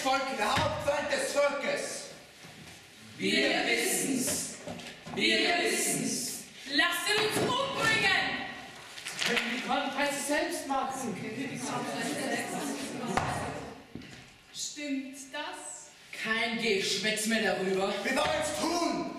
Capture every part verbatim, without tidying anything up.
Volk, der Hauptfeind des Volkes. Wir wissen's. Wir wissen's. Lasst ihn uns umbringen! Können die Kornpreise selbst machen. Stimmt das? Kein Geschwätz mehr darüber. Wir wollen's tun.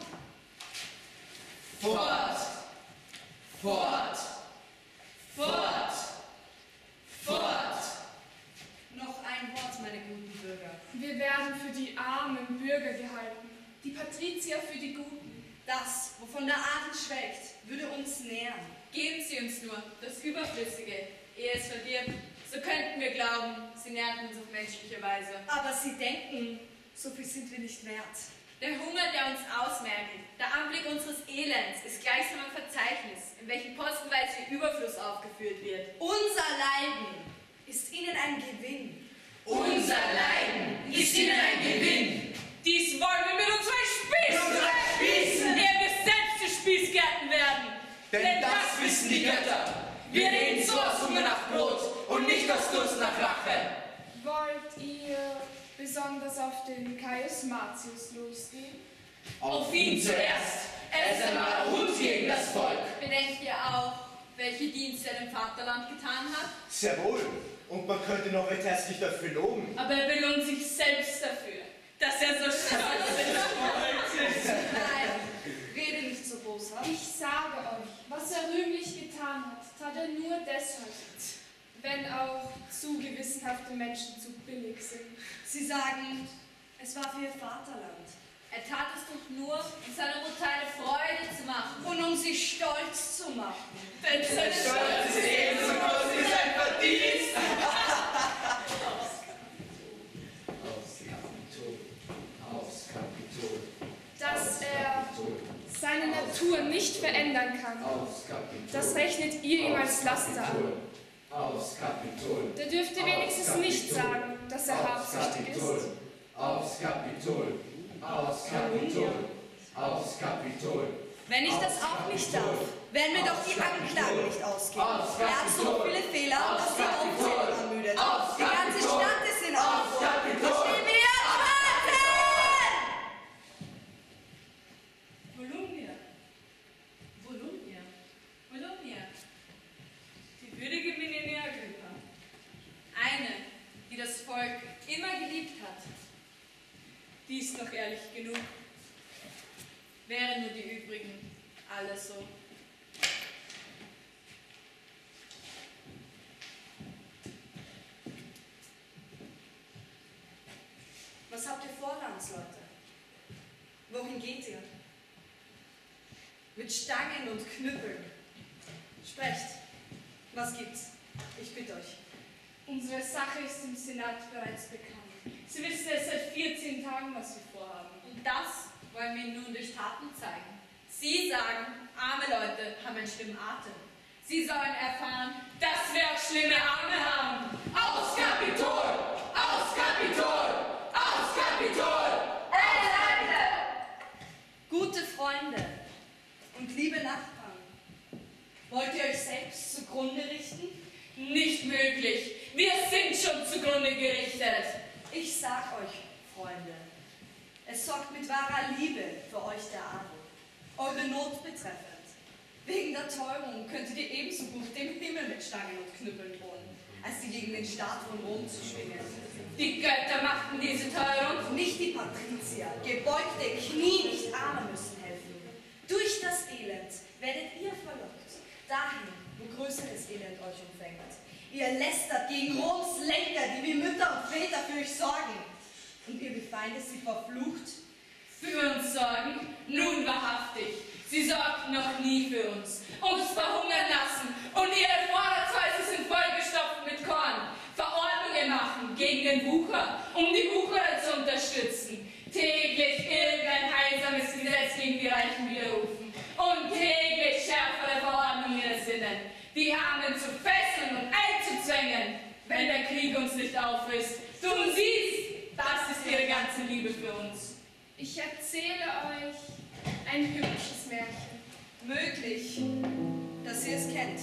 Fort! Fort! Fort! Fort! Noch ein Wort, meine guten Bürger. Wir werden für die armen Bürger gehalten, die Patrizier für die Guten. Das, wovon der Adel schwelgt, würde uns nähern. Geben Sie uns nur das Überflüssige, ehe es verdirbt. So könnten wir glauben, Sie nährten uns auf menschliche Weise. Aber Sie denken, so viel sind wir nicht wert. Der Hunger, der uns ausmergelt, der Anblick unseres Elends ist gleichsam ein Verzeichnis, in welchem postenweise Überfluss aufgeführt wird. Unser Leiden ist Ihnen ein Gewinn. Unser Leiden ist Ihnen ein Gewinn. Dies wollen wir mit unseren Spießen Spießen, ehe wir selbst zu Spießgärten werden. Denn, Denn das wissen die Götter. Wir reden so aus Hunger nach Brot und nicht aus Durst nach Rache. Wollt ihr besonders auf den Caius Marcius losgehen? Auf ihn zuerst. Er ist ein wahrer Hund gegen das Volk. Bedenkt ihr auch, welche Dienste er dem Vaterland getan hat? Sehr wohl. Und man könnte noch recht herzlich dafür loben. Aber er belohnt sich selbst dafür, dass er so stolz ist. Nein, rede nicht so boshaft. Ich sage euch, was er rühmlich getan hat, tat er nur deshalb, wenn auch zu gewissenhafte Menschen zu billig sind. Sie sagen, es war für Ihr Vaterland. Er tat es doch nur, um seiner Mutter eine Freude zu machen. Und um sie stolz zu machen. Denn seine Stolz ist ebenso groß wie sein Verdienst. Aufs Kapitol, aufs Kapitol. dass er seine Natur nicht verändern kann, Aufs Kapitol. das rechnet ihr ihm als Laster an. Aufs Kapitol. Da dürft ihr wenigstens nicht sagen, dass er habsüchtig ist. Aufs Kapitol. Aufs Kapitol. Aufs Kapitol. Wenn ich das auch nicht darf, werden mir doch die Anklagen nicht ausgehen. Er hat so viele Fehler, dass die Aufzählung ermüdet. Die ganze Stadt ist in Aufruhr. Verstehen wir jetzt? Volumnia. Volumnia. Volumnia. Die würdige Meninia Agrippa. Eine, die das Volk immer geliebt hat. Die ist noch ehrlich genug. Wären nur die übrigen alle so. Was habt ihr vor, Landsleute? Wohin geht ihr? Mit Stangen und Knüppeln. Sprecht. Was gibt's? Ich bitte euch. Unsere Sache ist im Senat bereits bekannt. Sie wissen es seit vierzehn Tagen, was wir vorhaben. Und das wollen wir Ihnen nun durch Taten zeigen. Sie sagen, arme Leute haben einen schlimmen Atem. Sie sollen erfahren, dass wir auch schlimme Arme haben. Aufs Kapitol! Aufs Kapitol! Aufs Kapitol! Gute Freunde und liebe Nachbarn, wollt ihr euch selbst zugrunde richten? Nicht möglich. Wir sind schon zugrunde gerichtet. Ich sag euch, Freunde, es sorgt mit wahrer Liebe für euch der Adel, eure Not betreffend. Wegen der Teuerung könntet ihr ebenso gut dem Himmel mit Stangen und Knüppeln drohen, als sie gegen den Staat von Rom zu schwingen. Die Götter machten diese Teuerung. Nicht die Patrizier, gebeugte Knie, nicht Arme müssen helfen. Durch das Elend werdet ihr verlockt, dahin, wo größeres Elend euch umfängt. Ihr lästert gegen Roms Lenker, die wie Mütter und Väter für euch sorgen. Und ihr befeindet sie verflucht. Für uns sorgen, nun wahrhaftig. Sie sorgten noch nie für uns, uns verhungern lassen und ihre Vorratshäuser sind vollgestopft mit Korn. Verordnungen machen gegen den Wucher, um die Wucherer zu unterstützen. Täglich irgendein heilsames Gesetz gegen die Reichen widerrufen und täglich schärfere Verordnungen ersinnen, die Armen zu fesseln und einzuzwängen. Wenn der Krieg uns nicht auffrisst, tun sie's. Das ist ihre ganze Liebe für uns. Ich erzähle euch ein hübsches Märchen. Möglich, dass ihr es kennt.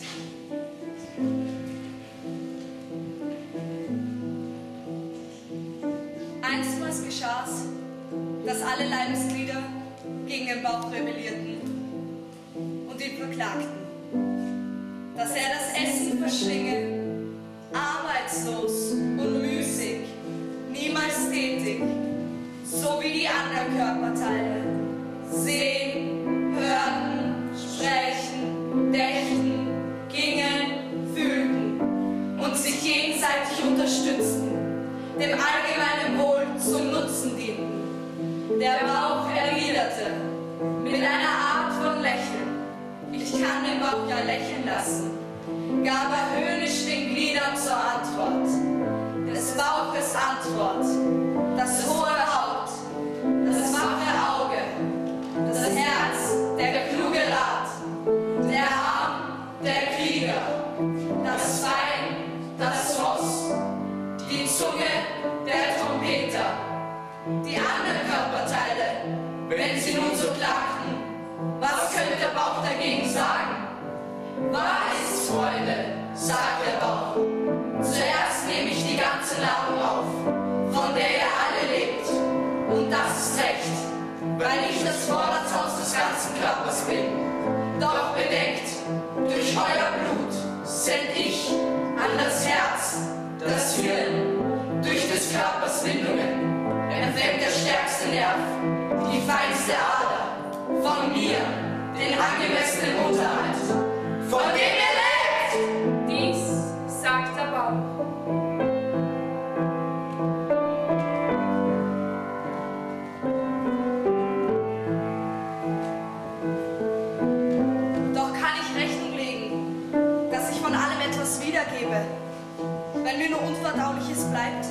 Einstmals geschah's, dass alle Leibesglieder gegen den Bauch rebellierten und ihn verklagten, dass er das Essen verschlinge, arbeitslos und müßig, niemals tätig, so wie die anderen Körperteile, sehen, hörten, sprechen, dächten, gingen, fühlten und sich gegenseitig unterstützten, dem allgemeinen Wohl zum Nutzen dienten. Der Bauch erwiderte mit einer Art von Lächeln, ich kann den Bauch ja lächeln lassen, gab er höhnisch den Gliedern zur Antwort. Des Bauches Antwort, das hohe Haupt, das wache Auge, das Herz, der kluge Rat, der Arm, der Krieger, das Bein, das Ross, die Zunge, der Trompeter, die anderen Körperteile, wenn sie nun so klagten, was könnte der Bauch dagegen sagen? Wahr ist's, Freunde, sagt der Bauch, zuerst nehme ich die ganze Nahrung auf, von der ihr alle lebt, und das ist recht, weil ich das Vorratshaus des ganzen Körpers bin. Doch bedenkt, durch euer Blut send ich an das Herz, das Hirn, durch des Körpers Windungen, empfängt der stärkste Nerv, die feinste Ader, von mir, den angemessenen Unterhalt, von dem ihr lebt! Dies sagt der Bauch. Doch kann ich Rechnung legen, dass ich von allem etwas wiedergebe, wenn mir nur Unverdauliches bleibt.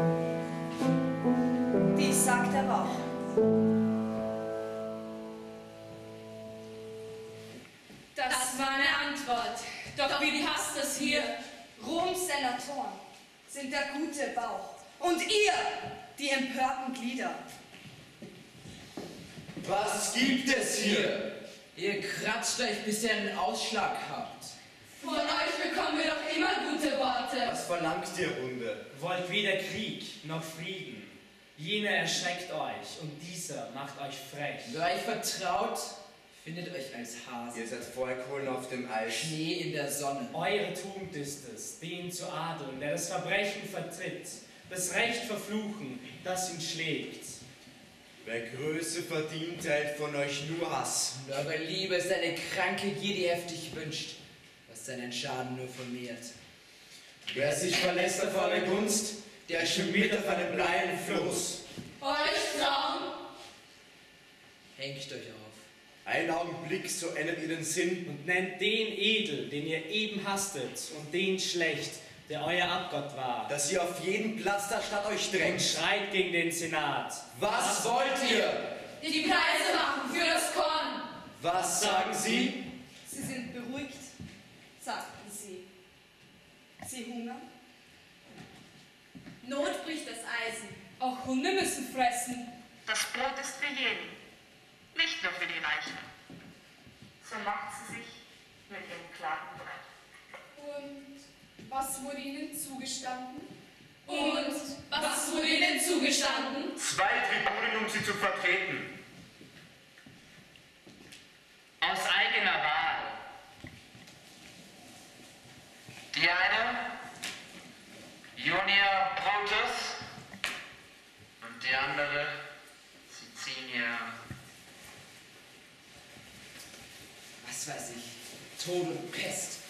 Dies sagt der Bauch. Das war eine Antwort. Doch wie passt das hier? Roms Senatoren sind der gute Bauch und ihr die empörten Glieder. Was gibt es hier? Ihr kratzt euch, bis ihr einen Ausschlag habt. Von euch bekommen wir doch immer gute Worte. Was verlangt ihr, Runde? Wollt weder Krieg noch Frieden. Jener erschreckt euch und dieser macht euch frech. Wer euch vertraut, findet euch als Hase. Ihr seid Feuerkohlen auf dem Eis. Schnee in der Sonne. Eure Tugend ist es, den zu adeln, der das Verbrechen vertritt, das Recht verfluchen, das ihn schlägt. Wer Größe verdient, teilt von euch nur Hass. Und eure Liebe ist eine kranke Gier, die heftig wünscht, was seinen Schaden nur vermehrt. Wer sich verlässt auf eure Gunst, der schwimmt auf einem bleien Fluss. Euch Frauen Hängt euch auf. Ein Augenblick, so ändert ihr den Sinn. Und nennt den edel, den ihr eben hastet, und den schlecht, der euer Abgott war. Dass ihr auf jeden Platz der Stadt euch Und drängt. schreit gegen den Senat. Was wollt ihr? die Preise machen für das Korn. Was sagen Sie? Sie sind beruhigt, sagten sie. Sie hungern. Not bricht das Eisen. Auch Hunde müssen fressen. Das Brot ist für jeden, nicht nur für die Reichen. So macht sie sich mit ihren Klagen breit. Und was wurde ihnen zugestanden? Und was wurde ihnen zugestanden? Zwei Tribunen, um sie zu vertreten. Aus eigener Wahl. Die eine, Junia Brutus, und die andere, Sicilia. Was weiß ich, Tod und Pest.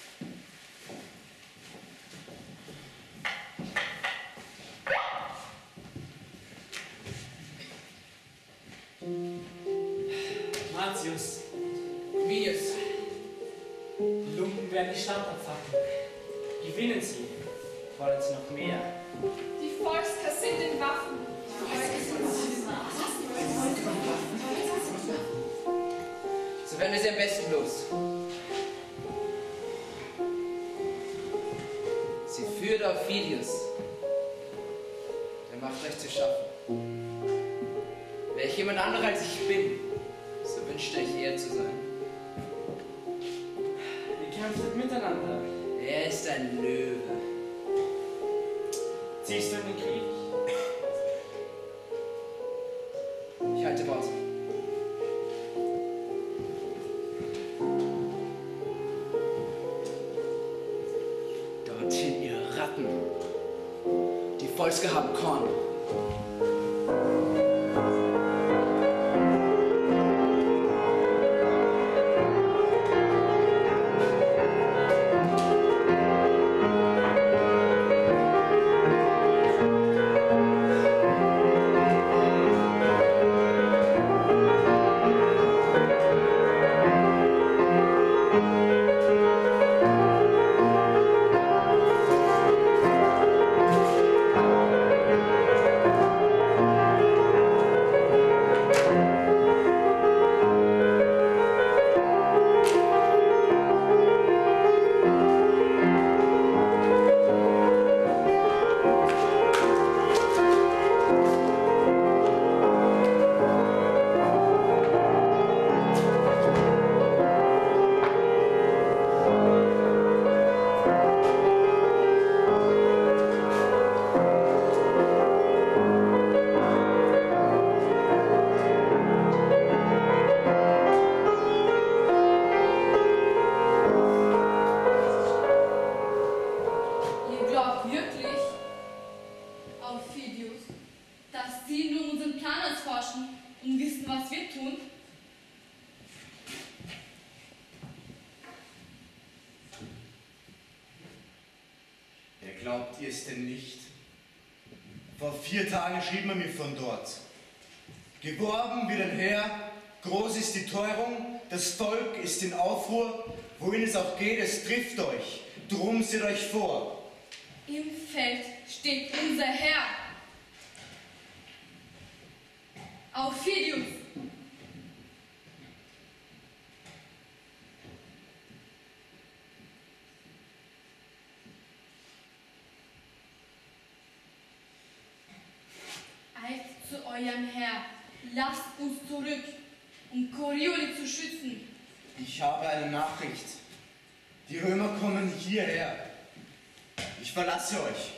Martius, Mius. die Lumpen werden die Stadt abfacken. Gewinnen sie. Wollen sie noch mehr? Die Volkskasse sind in Waffen. So werden wir sie am besten los. Sie führt auf Phidias. Der macht euch zu schaffen. Wäre ich jemand anderer als ich bin, so wünschte ich eher zu sein. Ihr kämpftet miteinander. Er ist ein Löwe. Ziehst du in den Krieg? kalte Worte. Dorthin, ihr Ratten. Die Volsker haben Korn. Glaubt ihr es denn nicht? Vor vier Tagen schrieb man mir von dort. Geworben wird ein Heer, groß ist die Teuerung, das Volk ist in Aufruhr, wohin es auch geht, es trifft euch, drum seht euch vor. Im Feld steht unser Herr. Aufidius. Eilt zu eurem Herr, lasst uns zurück, um Corioli zu schützen. Ich habe eine Nachricht. Die Römer kommen hierher. Ich verlasse euch.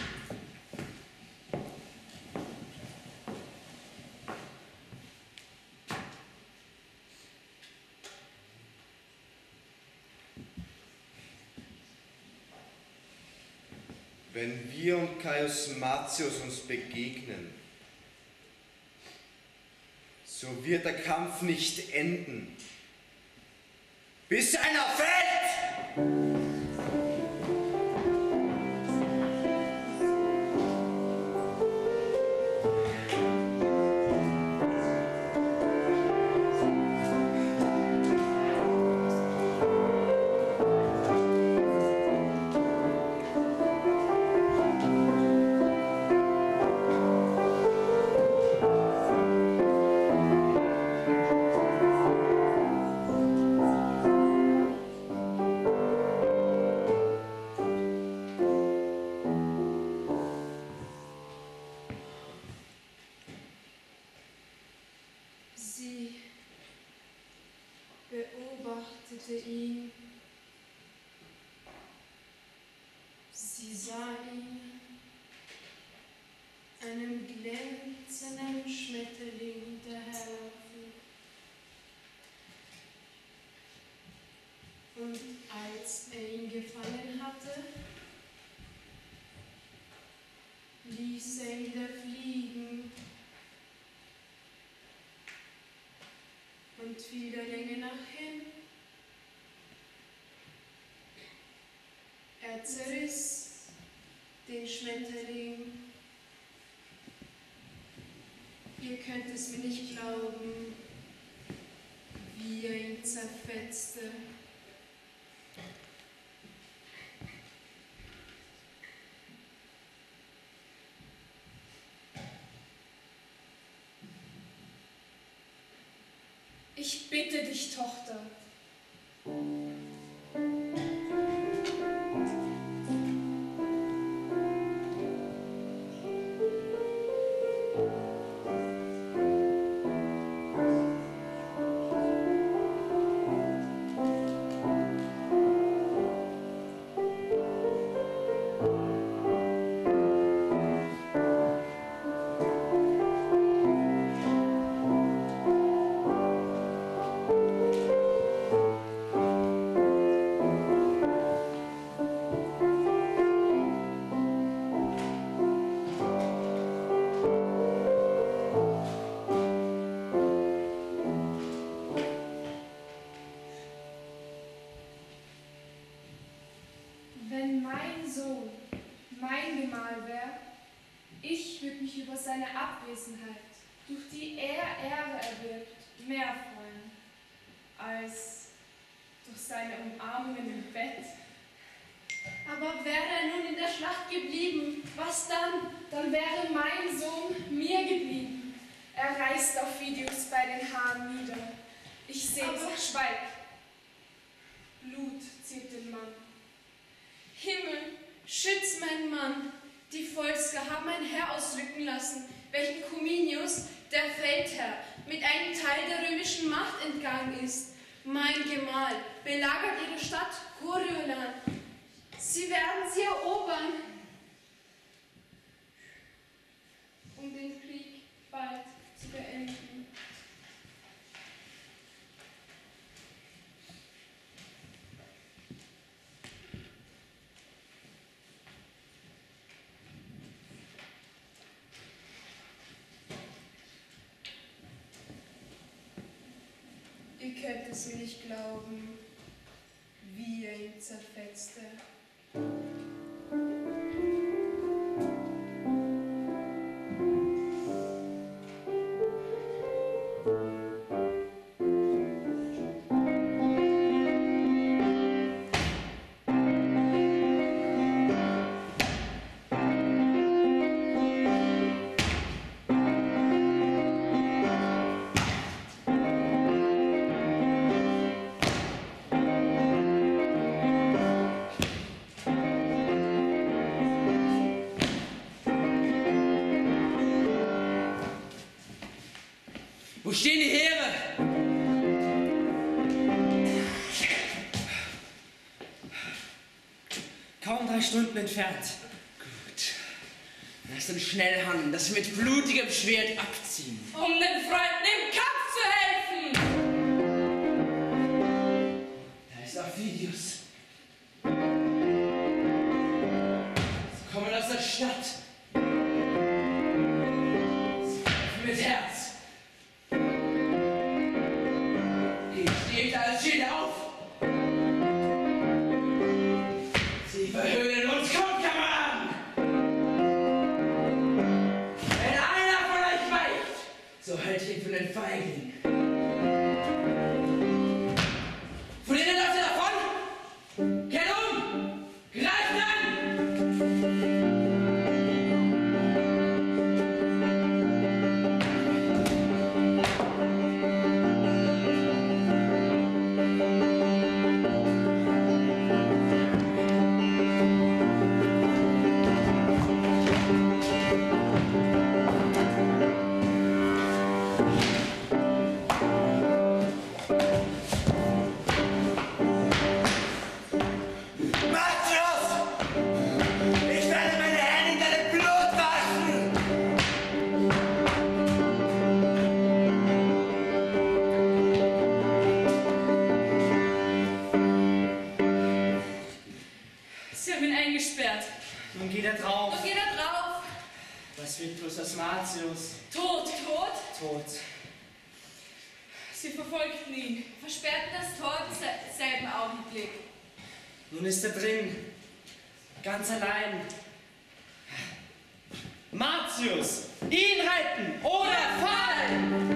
Wenn wir und Caius Marcius uns begegnen, so wird der Kampf nicht enden, bis einer fällt! Sie beobachtete ihn. Sie sah ihn, einem glänzenden Schmetterling hinterherlaufen. Und als er ihn gefangen hatte, ließ er ihn wieder fliegen und fiel der Länge nach hin. Er zerriss den Schmetterling. Ihr könnt es mir nicht glauben, wie er ihn zerfetzte. Ich bitte dich, Tochter. mich über seine Abwesenheit, durch die er Ehre erwirbt, mehr freuen, als durch seine Umarmungen im Bett. Aber wäre er nun in der Schlacht geblieben, was dann? Dann wäre mein Sohn mir geblieben. Er reißt auf Videos bei den Haaren nieder. Ich seh's, schweig. Blut ziert den Mann. Himmel, schütz meinen Mann. Die Volsker haben ein Heer ausrücken lassen, welchem Cominius, der Feldherr, mit einem Teil der römischen Macht entgangen ist. Mein Gemahl belagert ihre Stadt Coriolan. Sie werden sie erobern, um den Krieg bald zu beenden. Ihr könnt es mir nicht glauben, wie er ihn zerfetzte. Wo stehen die Heere? Kaum drei Stunden entfernt. Gut. Lass uns schnell handeln, dass wir mit blutigem Schwert abziehen. Um den Freunden im Kampf zu helfen! Da ist Aufidius. Sie kommen aus der Stadt. Sie kämpfen mit Herz. Steht alles Schild auf! Sie verhöhnen uns, kommt, Kameraden! Wenn einer von euch weicht, so halte ich ihn für den Feigling. Von denen läuft ihr davon! Kehrt um! Greift an! Nun geht er drauf. Nun geht er drauf. Was wird bloß aus Martius? Tot. Tot? Tot. Sie verfolgten ihn, Versperrten das Tor im selben Augenblick. Nun ist er drin. Ganz allein. Martius! Ihn retten oder fallen!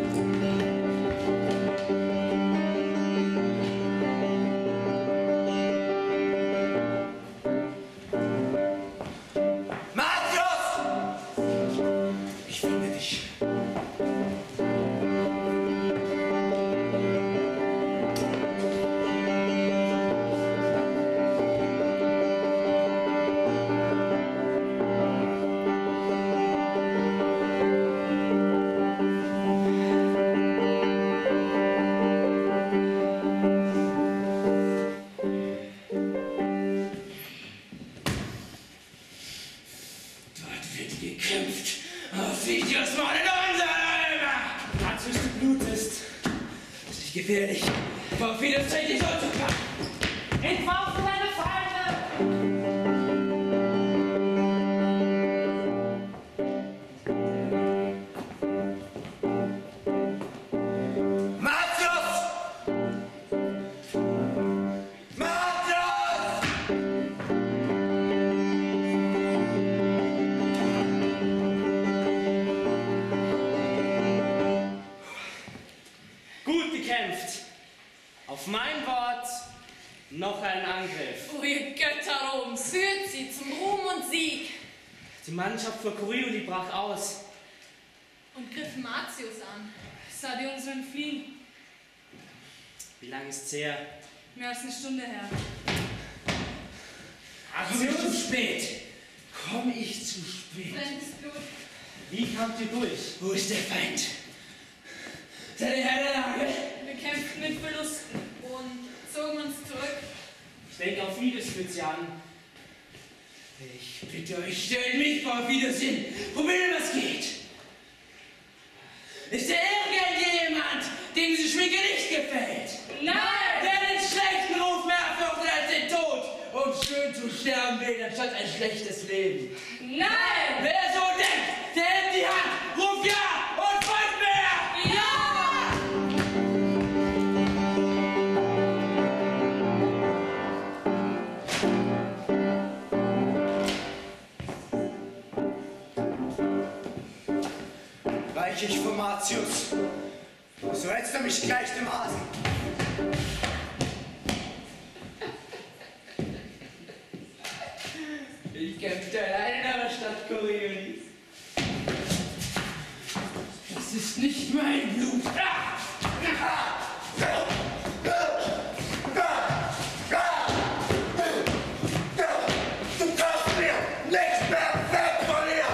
Gefährlich. Vor vieles Zeit dich umzupacken. Entwurf deine Feinde! Martius! Martius! Noch ein Angriff. O ihr Götter Roms, führt sie zum Ruhm und Sieg. Die Mannschaft vor Corioli brach aus. Und griff Martius an. Sah die unseren fliehen. Wie lange ist's her? Mehr als eine Stunde her. Komm ich zu spät? Komm ich zu spät? Fremdes Blut. Wie kamt ihr durch? Wo ist der Feind? Seid ihr Herr der Lage? Wir kämpften mit Verlusten. Und zogen uns zurück. Ich denke, auf vieles führt sie an. Ich bitte euch, stellt mich vor, auf Wiedersehen. Probieren, was geht. Ist da irgendjemand, dem diese Schminke nicht gefällt? Nein! Der den schlechten Ruf mehr fürchtet als den Tod und schön zu sterben will, anstatt ein schlechtes Leben. Nein! Wer so denkt, der hebt die Hand, ruft ja und folgt mir! Ja! Weich ich vor Martius, so hättest du mich gleich dem Hasen. Ich kämpfte allein in der Stadt Coriolis. Das ist nicht mein Blut. Ah! Du kannst mir nichts mehr weg von ihr!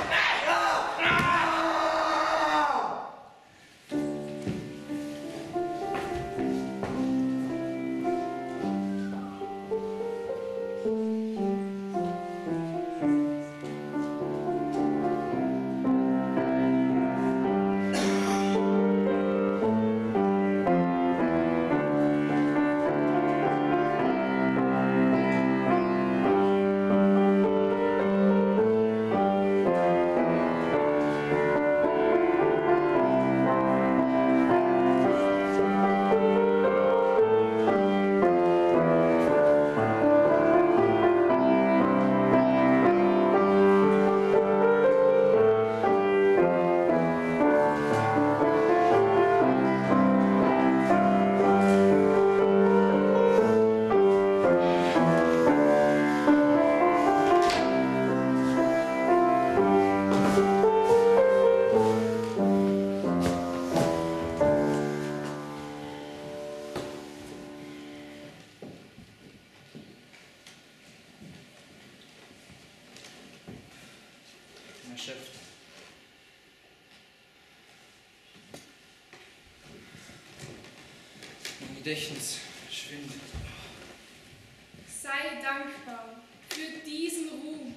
Erschöpft. Mein Gedächtnis schwindet. Sei dankbar für diesen Ruhm.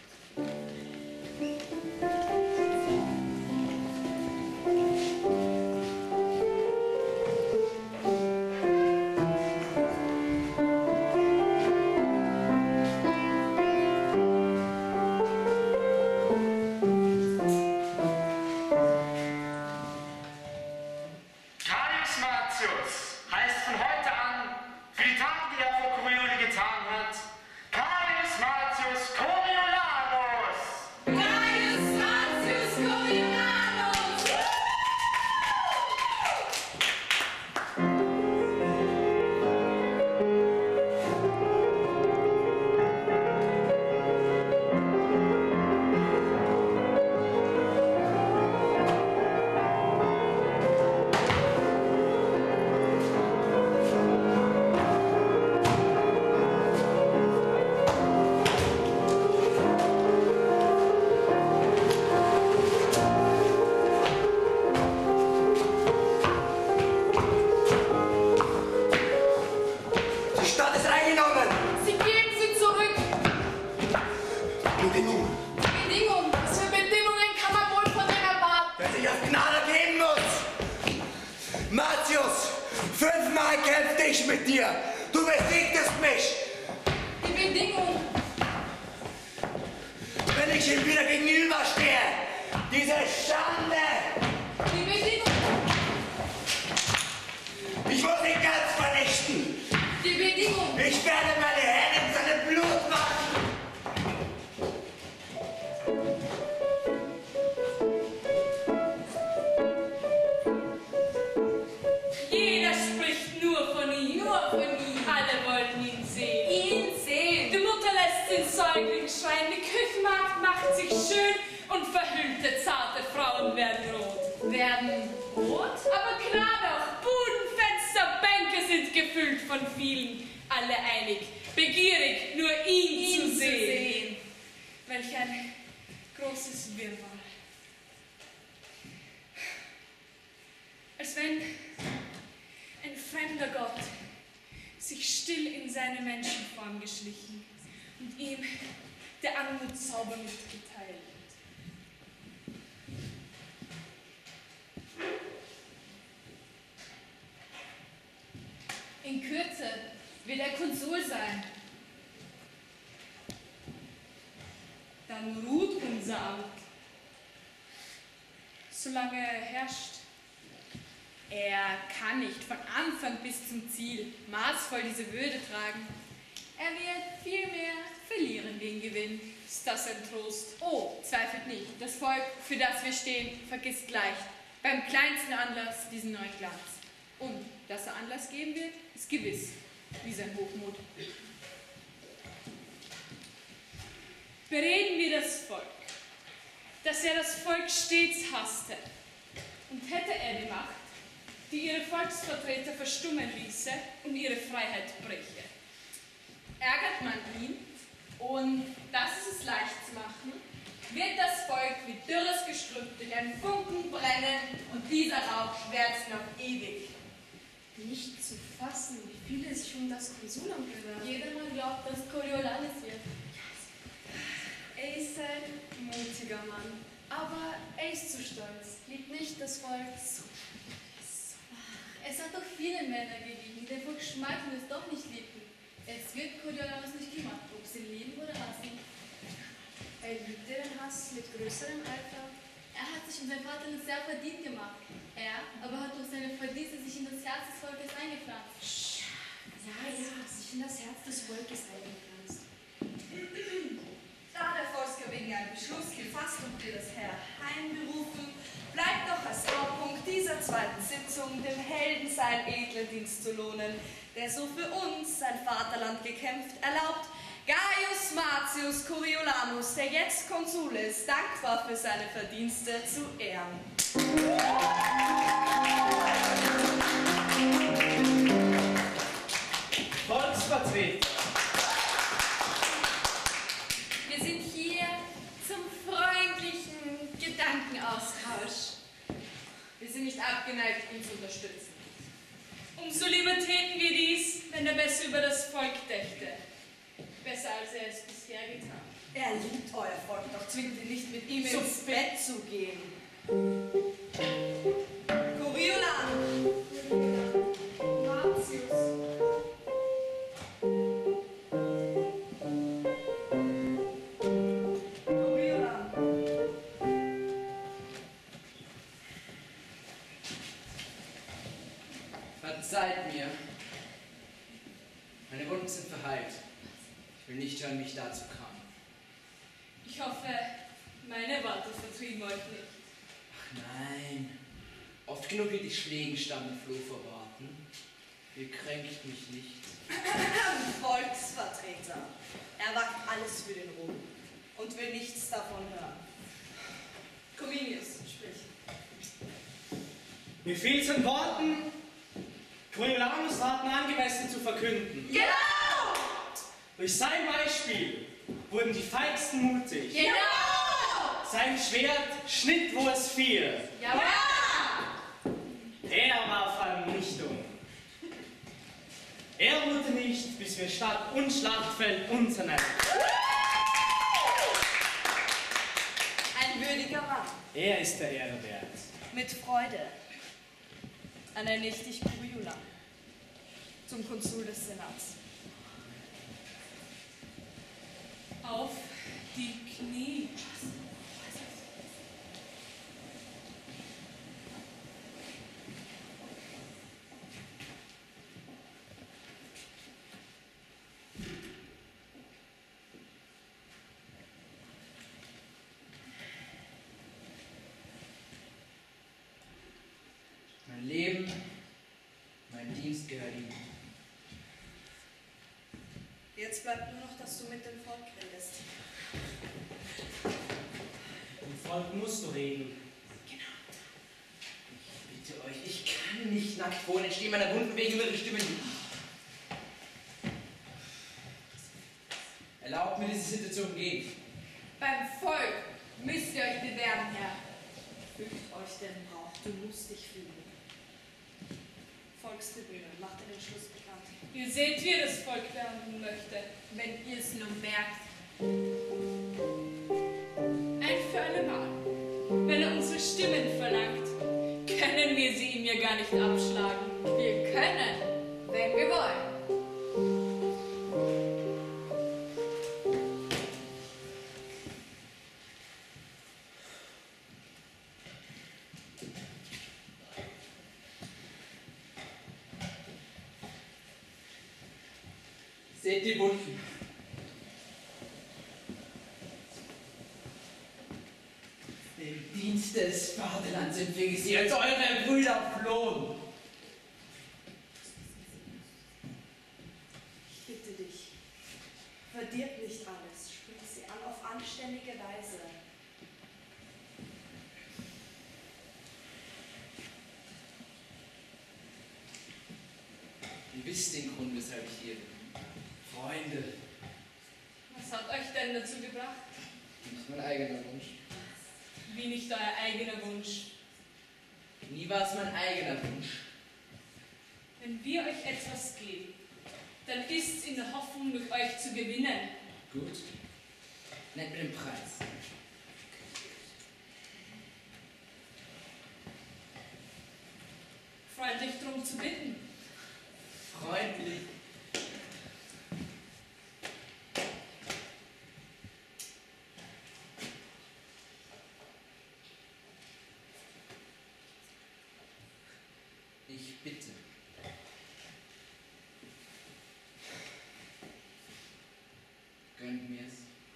Caius Martius heißt von heute an, für die Taten, die er vor Corioli getan hat, Caius Martius Coriolanus! Gaius Martius Coriolanus! Die Stadt ist eingenommen! Sie geben sie zurück! Bedingung, Bedingungen! Was für Bedingungen kann man wohl von denen erwarten? wer sich auf Gnade geben muss! Martius, fünfmal kämpfte ich mit dir! Du besiegtest mich! Die Bedingungen! Wenn ich ihm wieder gegenüberstehe! Diese Schande! Die Bedingungen! Ich muss ihn ganz vernichten! Die Bedingungen! Ich werde meine Hände in seinem Blut waschen! Jeder spricht nur von ihm, nur von ihm. Alle wollten ihn sehen. Hütte zarter Frauen werden rot. Werden rot? Aber klar doch, Buden, Fenster, Bänke sind gefüllt von vielen, alle einig, begierig, nur ihn, ihn zu, sehen. zu sehen. Welch ein großes Wirrwarr. Als wenn ein fremder Gott sich still in seine Menschenform geschlichen und ihm der Anmutszauber mitgeteilt. In Kürze wird er Konsul sein. Dann ruht unser Amt, solange er herrscht. Er kann nicht von Anfang bis zum Ziel maßvoll diese Würde tragen. Er wird vielmehr verlieren den Gewinn. Ist das ein Trost? Oh, zweifelt nicht. Das Volk, für das wir stehen, vergisst leicht beim kleinsten Anlass diesen neuen Glanz. Und dass er Anlass geben wird, ist gewiss, wie sein Hochmut. Bereden wir das Volk, dass er das Volk stets hasste. Und hätte er die Macht, die ihre Volksvertreter verstummen ließe und ihre Freiheit bräche. Ärgert man ihn, und das ist es leicht zu machen, wird das Volk wie dürres Gestrüpp durch einen Funken brennen und dieser Rauch schwärzt noch ewig. Nicht zu fassen, wie viele sich um das Konsulamt bewerben. Jedermann glaubt, dass Coriolanus wird. Er ist ein mutiger Mann, aber er ist zu stolz, liebt nicht das Volk. So. Es hat doch viele Männer gegeben, die dem Volk schmeicheln und es doch nicht liebten. Es wird Coriolanus nicht gemacht, ob sie lieben oder hassen. Er liebte den Hass mit größerem Eifer. Er hat sich um sein Vaterland sehr verdient gemacht. Er aber hat durch seine Verdienste sich in das Herz des Volkes eingepflanzt. Ja, ja, sich in das Herz des Volkes eingepflanzt. Da der Volksgewinn einen Beschluss gefasst und wir das Herr heimberufen, bleibt noch als Hauptpunkt dieser zweiten Sitzung dem Helden seinen edlen Dienst zu lohnen, der so für uns, sein Vaterland, gekämpft, erlaubt, Gaius Marcius Coriolanus, der jetzt Konsul ist, dankbar für seine Verdienste zu ehren. Volksvertreter. Wir sind hier zum freundlichen Gedankenaustausch. Wir sind nicht abgeneigt, ihn zu unterstützen. Umso lieber täten wir dies, wenn er besser über das Volk dächte. Besser, als er es bisher getan. Er liebt euer Volk, doch zwingt ihn nicht, mit ihm So. ins Bett zu gehen. Coriolanus. Marcius. Coriolanus. Verzeiht mir. Meine Wunden sind verheilt. Ich will nicht hören, wie ich dazu kam. Ich hoffe, meine Worte vertrieben euch nicht. Ach nein. Oft genug hielt ich Schlägenstamm und Floh verbraten. Ihr kränkt mich nicht. Volksvertreter. Er wagt alles für den Ruhm und will nichts davon hören. Cominius, sprich. Mir fehlt es an Worten. Coriolanus taten angemessen zu verkünden. Genau! Durch sein Beispiel wurden die Feigsten mutig. Genau! Sein Schwert schnitt, wo es fiel. Ja! Er war Vernichtung. Er ruhte nicht, bis wir Stadt und Schlachtfeld unternehmen. Ein würdiger Mann. Er ist der Ehre wert. Mit Freude ernenne ich dich Coriolan zum Konsul des Senats. Auf die Knie. Mein Leben, mein Dienst gehört ihm. Jetzt bleibt nur noch, dass du mit dem Volk redest. Im Volk musst du reden. Ich bitte euch, ich kann nicht nackt wohnen, ich stehe meiner Wunden wegen ihre Stimme nicht. Erlaubt mir diese Situation gehen. Beim Volk müsst ihr euch bewerben, Herr. Fügt euch den Brauch, du musst dich fügen. Volkstribüne, macht den Entschluss bekannt. Ihr seht, wie er das Volk behandeln möchte. Wenn ihr es nur merkt. Ein für alle Mal. Wenn er unsere Stimmen verlangt, können wir sie ihm ja gar nicht abschlagen. Wir können, wenn wir wollen. Seht die Wunden. Im Dienste des Vaterlands empfing ich sie, als eure Brüder flohen. Ich bitte dich, verdirb nicht alles, sprich sie an auf anständige Weise. Ihr wisst den Grund, weshalb ich hier bin. Freunde. Was hat euch denn dazu gebracht? Nicht mein eigener Wunsch. Wie nicht euer eigener Wunsch? Nie war es mein eigener Wunsch. Wenn wir euch etwas geben, dann ist es in der Hoffnung, durch euch zu gewinnen. Gut. Nennt mir den Preis. Freundlich drum zu bitten. Freundlich. Ich bitte. Gönnt mir's.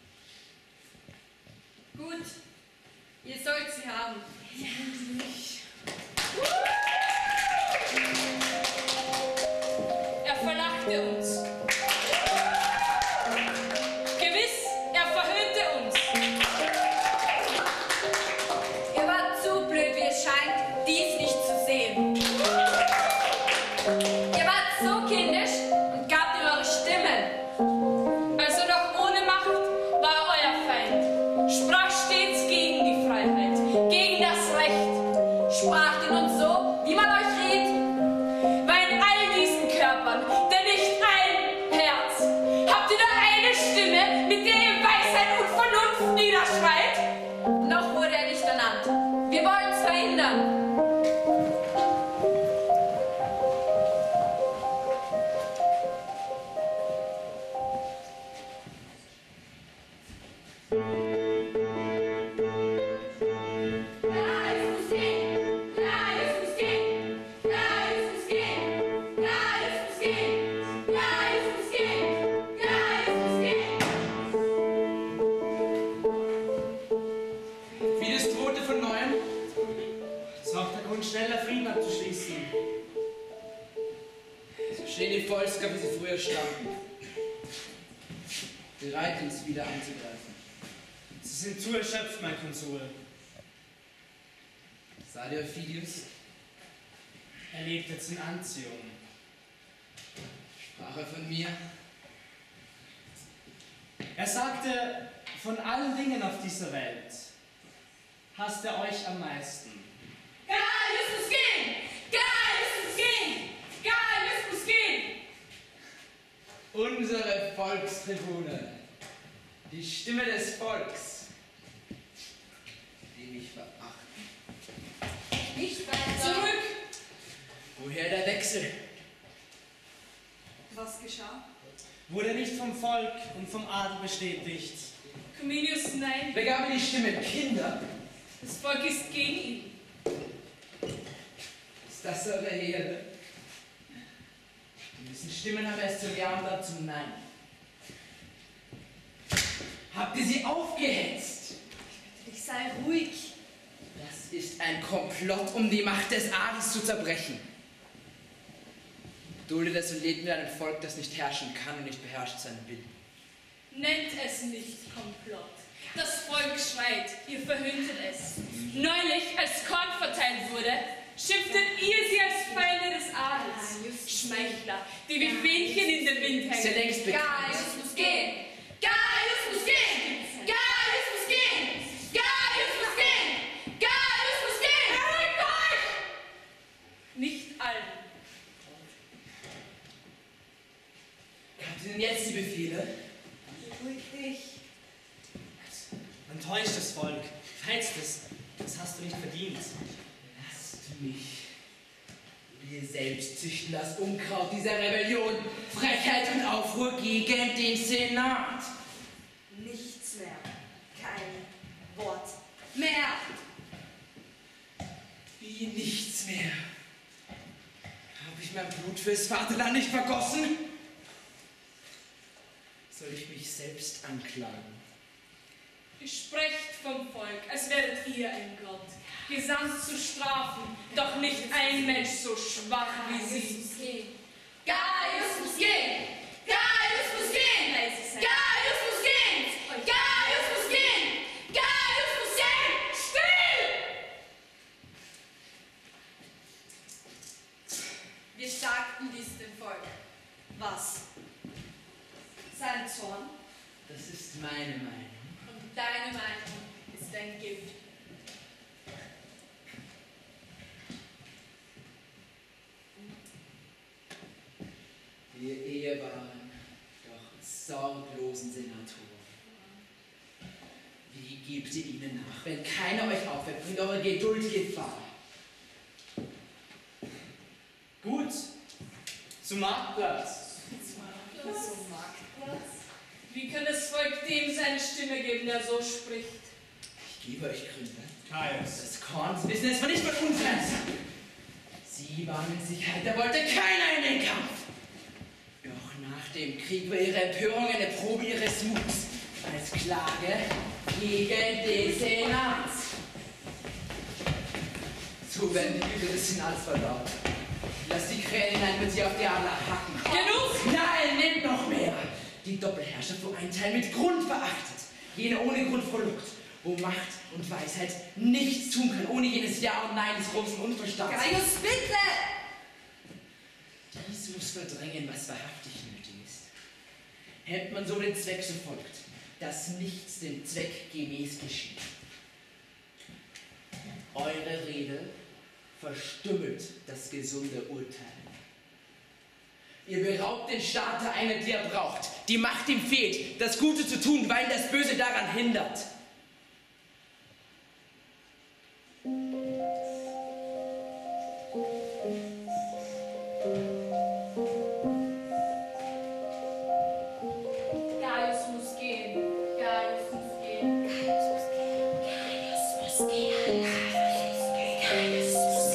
Gut, ihr sollt sie haben. Endlich. Er verlachte uns. Gewiss, er verhöhnte uns. Ihr wart zu blöd, wie es scheint, dies nicht zu sehen. Ihr wart so kindisch und gabt ihm eure Stimmen. Also noch ohne Macht war er euer Feind. Sprach stets gegen die Freiheit, gegen das Recht. Spracht ihn uns so, wie man euch riet. Weil in all diesen Körpern, denn nicht ein Herz, habt ihr nur eine Stimme, mit der ihr Weisheit und Vernunft niederschreit? Noch wurde er nicht ernannt. Wir wollen es verhindern. Wie das Tote von Neuem. Es war auch der Grund, schneller Frieden abzuschließen. So stehen die Volsker, wie sie früher standen. Bereit, uns wieder anzugreifen. Sie sind zu erschöpft, mein Konsul. Sah der Ophidius? Er lebt jetzt in Antium. Sprach er von mir? Er sagte, von allen Dingen auf dieser Welt hasst er euch am meisten. Gaius muss gehen! Gaius muss gehen! Gaius muss gehen! Unsere Volkstribune, die Stimme des Volks, die mich verachten. Nicht weiter. Zurück! Woher der Wechsel? Was geschah? Wurde nicht vom Volk und vom Adel bestätigt. Comenius, nein. Wer gab mir die Stimme? Kinder? Das Volk ist gegen ihn. Ist das eure Herde? Die müssen Stimmen haben erst zum Ja und dann zum Nein. Habt ihr sie aufgehetzt? Ich sei ruhig. Das ist ein Komplott, um die Macht des Adels zu zerbrechen. Duldet es und lebt mit einem Volk, das nicht herrschen kann und nicht beherrscht sein will. Nennt es nicht Komplott. Das Volk schreit, ihr verhütet es. Neulich, als Korn verteilt wurde, schimpftet ihr sie als Feinde des Adels. Schmeichler, die wie Fähnchen in den Wind hängen. Ist ja längst bekannt. Gaius muss gehen! Gaius muss gehen! Gaius muss gehen! Gaius muss gehen! Gaius muss gehen! Beruhigt euch! Nicht allen. Habt ihr denn jetzt die Befehle? Beruhig dich. Man täuscht das Volk, feizt es. Das hast du nicht verdient. Lasst mich. Wir selbst züchten das Unkraut dieser Rebellion. Frechheit und Aufruhr gegen den Senat. Nichts mehr. Kein Wort mehr. Wie nichts mehr. Habe ich mein Blut fürs Vaterland nicht vergossen? Soll ich mich selbst anklagen? Ihr sprecht vom Volk, als wäret ihr ein Gott, gesandt zu strafen, doch nicht ein Mensch so schwach wie sie. Gaius muss gehen! Gaius muss gehen! Gaius muss gehen! Gaius muss gehen! Gaius muss gehen! Still! Wir sagten dies dem Volk. Was? Sein Zorn? Das ist meine Meinung. Und deine Meinung ist ein Gift. Wir ehrbaren, doch sorglosen Senatoren. Wie gebt ihr ihnen nach, wenn keiner euch aufweckt, bringt eure Geduld Gefahr? Gut, zum Marktplatz. Zum Marktplatz? Wie kann das Volk dem seine Stimme geben, der so spricht? Ich gebe euch Gründe. Gaius. Das Kornsbusiness war nicht von uns. Sie waren in Sicherheit, da wollte keiner in den Kampf. Doch nach dem Krieg war ihre Empörung eine Probe ihres Muts als Klage gegen den Senat. So werden die Güter des Senats verdaut. Lass die Krähen hinein, wenn sie auf die Adler hacken. Genug! Nein, nehmt noch mehr! Die Doppelherrschaft, wo ein Teil mit Grund verachtet, jene ohne Grund frohlockt, wo Macht und Weisheit nichts tun kann, ohne jenes Ja und Nein des großen Unverstands. Gaius, bitte! Dies muss verdrängen, was wahrhaftig nötig ist. Hält man so den Zweck so folgt, dass nichts dem Zweck gemäß geschieht. Eure Rede verstümmelt das gesunde Urteil. Ihr beraubt den Staat der Einheit, die er braucht. Die Macht ihm fehlt, das Gute zu tun, weil das Böse daran hindert. Gaius muss gehen. Gaius muss gehen. Gaius muss gehen. Gaius muss gehen. Gaius muss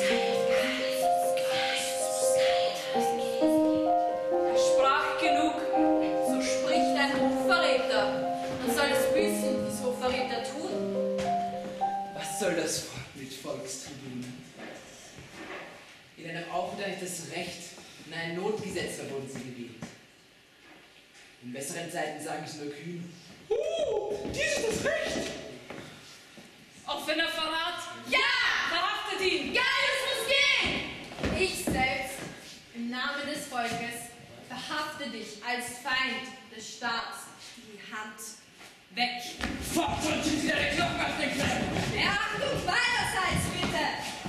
gehen. Er sprach genug. So spricht ein Hochverräter. Man soll es wissen, was Hochverräter tun. Was soll das Volk mit Volkstribunen? In einem Aufenthalt das Recht, in ein Notgesetz wurden sie gewählt. In besseren Zeiten sage ich nur kühn. Uh, dies ist das Recht! Offener Verrat? Ja! Verhaftet ihn! Gaius muss gehen! Ich selbst, im Namen des Volkes, verhafte dich als Feind des Staats. Die Hand Weg! Fort und zieht wieder den Knochen aus den Knöpfen! mehr Achtung meinerseits, bitte!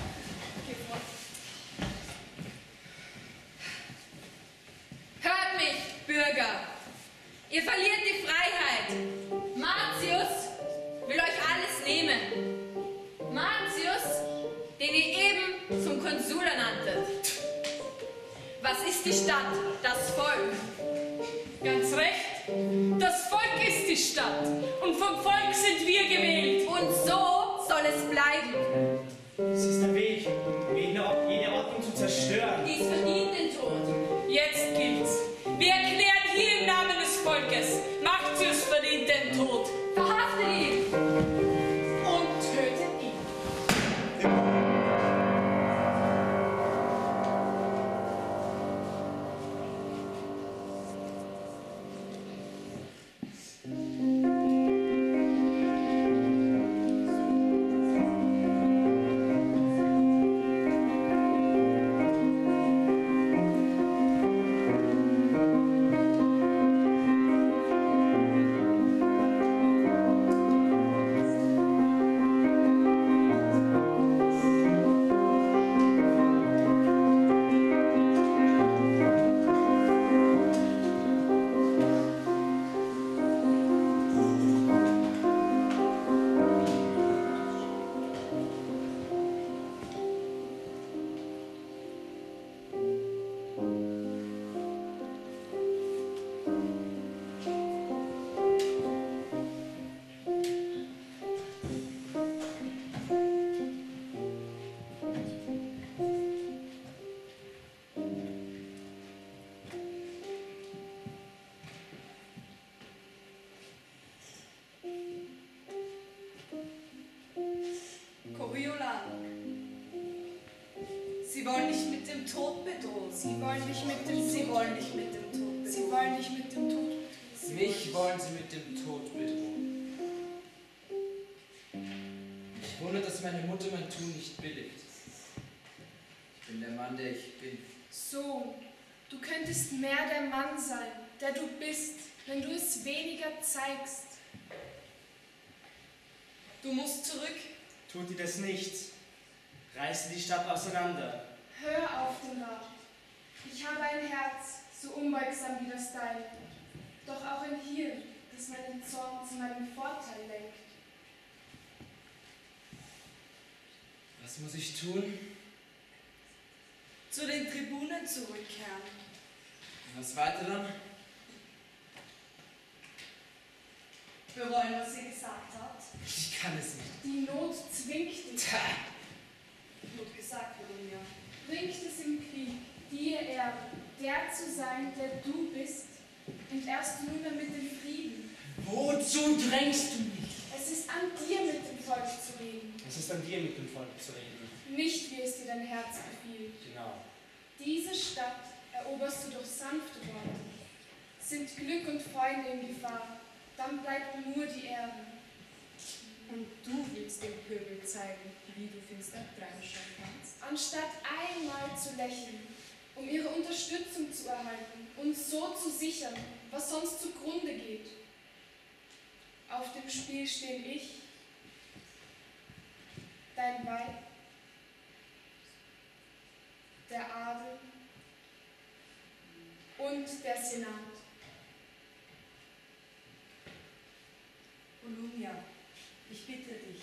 Hört mich, Bürger! Ihr verliert die Freiheit! Martius will euch alles nehmen. Martius, den ihr eben zum Konsul ernanntet. Was ist die Stadt? Das Volk. Ganz recht. Das Volk ist die Stadt. Und vom Volk sind wir gewählt. Und so soll es bleiben. Es ist der Weg, um jede Ord- jede Ordnung zu zerstören. Dies verdient den Tod. Jetzt gilt's. Wir erklären hier im Namen des Volkes, Martius verdient den Tod. Verhaftet ihn! Und tötet ihn. Sie wollen dich mit dem Tod bedrohen. Sie wollen mich mit dem Sie wollen dich mit dem Tod bedrohen. Sie wollen dich mit dem Tod bedrohen. Mich wollen sie mit dem Tod bedrohen. Ich wundere, dass meine Mutter mein Tun nicht billigt. Ich bin der Mann, der ich bin. Sohn, du könntest mehr der Mann sein, der du bist, wenn du es weniger zeigst. Du musst zurück. Tut ihr das nicht? Reißt die Stadt auseinander. Hör auf den Rat. Ich habe ein Herz, so unbeugsam wie das deine, doch auch ein Hirn, das meinen Zorn zu meinem Vorteil lenkt. Was muss ich tun? Zu den Tribunen zurückkehren. Was weiter dann? Bereuen, was sie gesagt hat. Ich kann es nicht. Die Not zwingt dich. Tja. Gut gesagt, Volumnia. Bringt es im Krieg, dir Ehre, der zu sein, der du bist, entehrst du nunmehr mit dem Frieden. Wozu drängst du mich? Es ist an dir, mit dem Volk zu reden. Es ist an dir, mit dem Volk zu reden. Nicht, wie es dir dein Herz befiehlt. Genau. Diese Stadt eroberst du durch sanfte Worte. Sind Glück und Freunde in Gefahr, dann bleibt nur die Ehre. Und du willst dem Pöbel zeigen, wie du finster reinschauen kannst. Anstatt einmal zu lächeln, um ihre Unterstützung zu erhalten und so zu sichern, was sonst zugrunde geht. Auf dem Spiel stehen ich, dein Weib, der Adel und der Senat. Volumnia, ich bitte dich.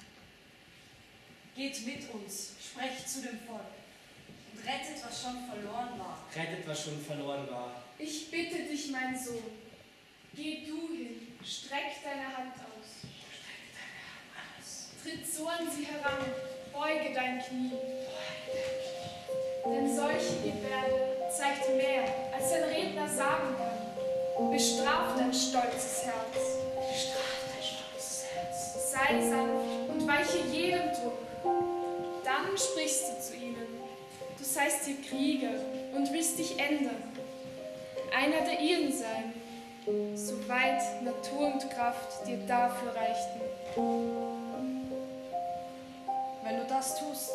Geht mit uns, sprecht zu dem Volk und rettet, was schon verloren war. Rettet, was schon verloren war. Ich bitte dich, mein Sohn, geh du hin, streck deine Hand aus. Tritt so an sie heran, beuge dein Knie. Denn solche Gebärde zeigt mehr, als ein Redner sagen kann. Bestraft dein stolzes Herz. Bestraft dein stolzes Herz. Sei sanft und weiche jedem Druck. Dann sprichst du zu ihnen. Du seist ihr Krieger und willst dich ändern. Einer der ihren sein, soweit Natur und Kraft dir dafür reichten. Wenn du das tust,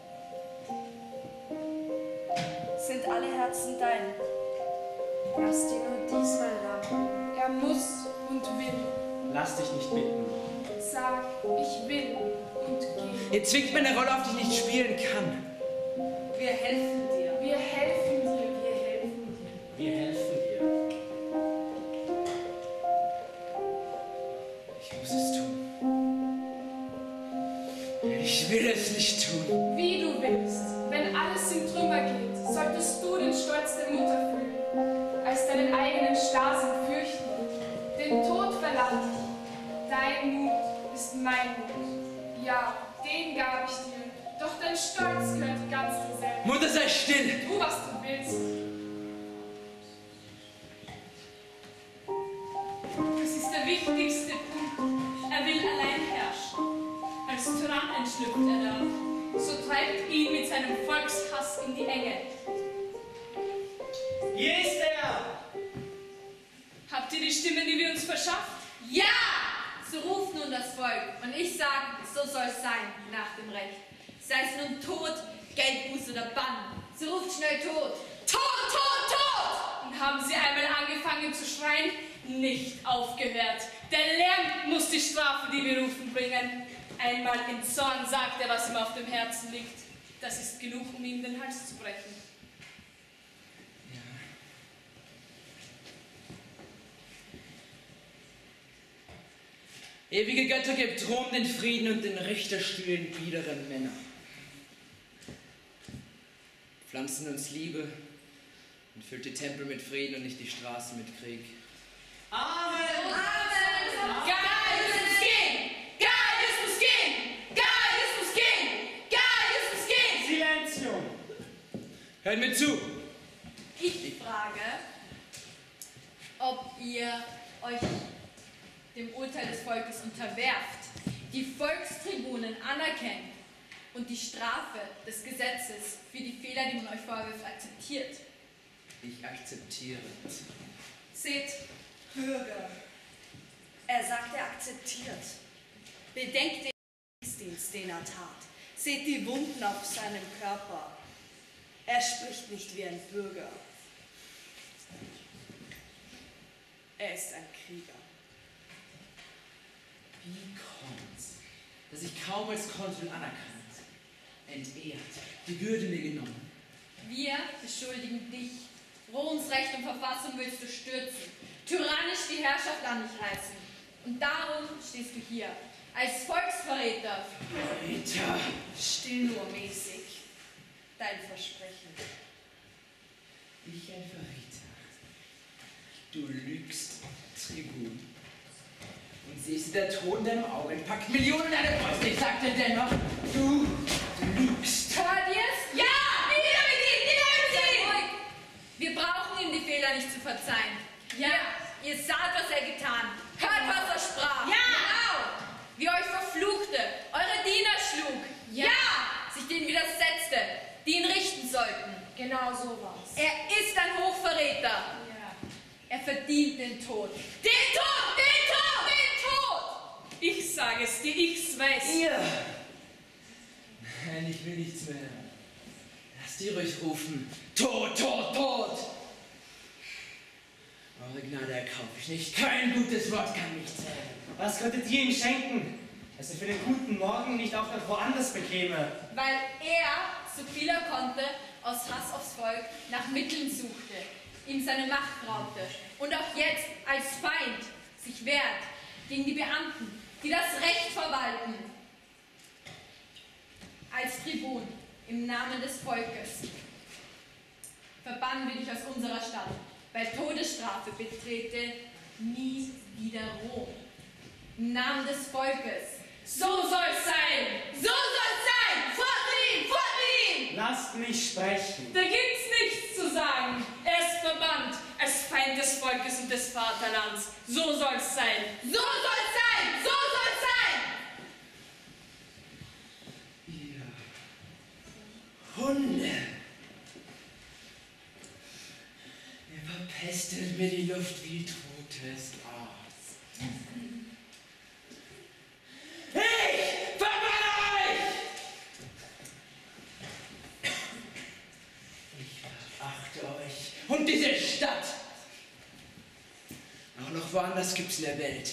sind alle Herzen dein. Lass dir nur diesmal raten. Er muss und will. Lass dich nicht bitten. Sag, ich will und geh. Ihr zwingt mir eine Rolle, auf die ich nicht spielen kann. Wir helfen dir. Wir helfen dir, wir helfen dir. Wir helfen dir. Ich muss es tun. Ich will es nicht tun. Wie du willst. Wenn alles in Trümmer geht, solltest du den Stolz der Mutter fühlen, als deinen eigenen Starrsinn fürchten. Den Tod verlangt dich. Dein Mut ist mein Mut. Ja, den gab ich dir. Doch dein Stolz gehört ganz dir selbst. Mutter, sei still! Tu, was du willst. Das ist der wichtigste Punkt. Er will allein herrschen. Als Tyrann entschlüpft er da. So treibt ihn mit seinem Volkshass in die Enge. Hier ist er! Habt ihr die Stimme, die wir uns verschafft? Ja! So ruft nun das Volk. Und ich sage, so soll es sein, nach dem Recht. Sei es nun Tod, Geldbuße oder Bann. So ruft schnell Tod. Tod, Tod, Tod! Und haben sie einmal angefangen zu schreien, nicht aufgehört. Der Lärm muss die Strafe, die wir rufen, bringen. Einmal in Zorn sagt er, was ihm auf dem Herzen liegt. Das ist genug, um ihm den Hals zu brechen. Ja. Ewige Götter, gebt Rom den Frieden und den Richterstühlen biederen Männer. Pflanzen uns Liebe und füllt die Tempel mit Frieden und nicht die Straßen mit Krieg. Amen! Amen! Geist muss gehen! Geist muss gehen! Geist muss gehen! Geist muss gehen! Silenzium! Hört mir zu! Ich frage, ob ihr euch dem Urteil des Volkes unterwerft, die Volkstribunen anerkennt und die Strafe des Gesetzes für die Fehler, die man euch vorwirft, akzeptiert. Ich akzeptiere. Seht, Bürger. Er sagt, er akzeptiert. Bedenkt den Kriegsdienst, den er tat. Seht die Wunden auf seinem Körper. Er spricht nicht wie ein Bürger. Er ist ein Krieger. Wie kommt's, dass ich kaum als Konsul anerkannt, entehrt, die Würde mir genommen? Wir beschuldigen dich. Roms Recht und Verfassung willst du stürzen, tyrannisch die Herrschaft an dich reißen. Und darum stehst du hier, als Volksverräter. Verräter! Still nur mäßig. Dein Versprechen. Ich ein Verräter. Du lügst, Tribun. Und siehst du der Tod in deinem Auge, packt Millionen in deine Brust. Ich sagte dennoch, du lügst. Hört ihr's? Ja! Nieder mit ihm! Nieder mit ihm! Wir brauchen ihm die Fehler nicht zu verzeihen. Ja, ihr saht, was er getan. Hört, was er sprach. Ja! Genau! Wie euch verfluchte, eure Diener schlug. Ja! Sich denen widersetzte, die ihn richten sollten. Genau so war's. Er ist ein Hochverräter. Ja. Er verdient den Tod. Den Tod! Den Tod! Den Tod! Ich sage es dir, ich's weiß. Ihr! Nein, ich will nichts mehr. Lass die ruhig rufen. Tod, Tod, Tod! Eure Gnade erkaufe ich nicht. Kein gutes Wort kann mich zählen. Was könntet ihr ihm schenken, dass er für den guten Morgen nicht auch noch woanders bekäme? Weil er, so viel er konnte, aus Hass aufs Volk nach Mitteln suchte, ihm seine Macht raubte und auch jetzt als Feind sich wehrt gegen die Beamten, die das Recht verwalten. Als Tribun im Namen des Volkes verbannen wir dich aus unserer Stadt. Bei Todesstrafe betrete nie wieder Rom. Im Namen des Volkes. So soll's sein! So soll's sein! Fort mit ihm! Fort mit ihm! Lasst mich sprechen. Da gibt's nichts zu sagen. Er ist verbannt als Feind des Volkes und des Vaterlands. So soll's sein. So soll's sein! So soll's sein! Ihr Hunde! Ihr verpestet mir die Luft wie totes Gras. Ich verbanne euch! Ich verachte euch und diese Stadt. Auch noch woanders gibt's in der Welt.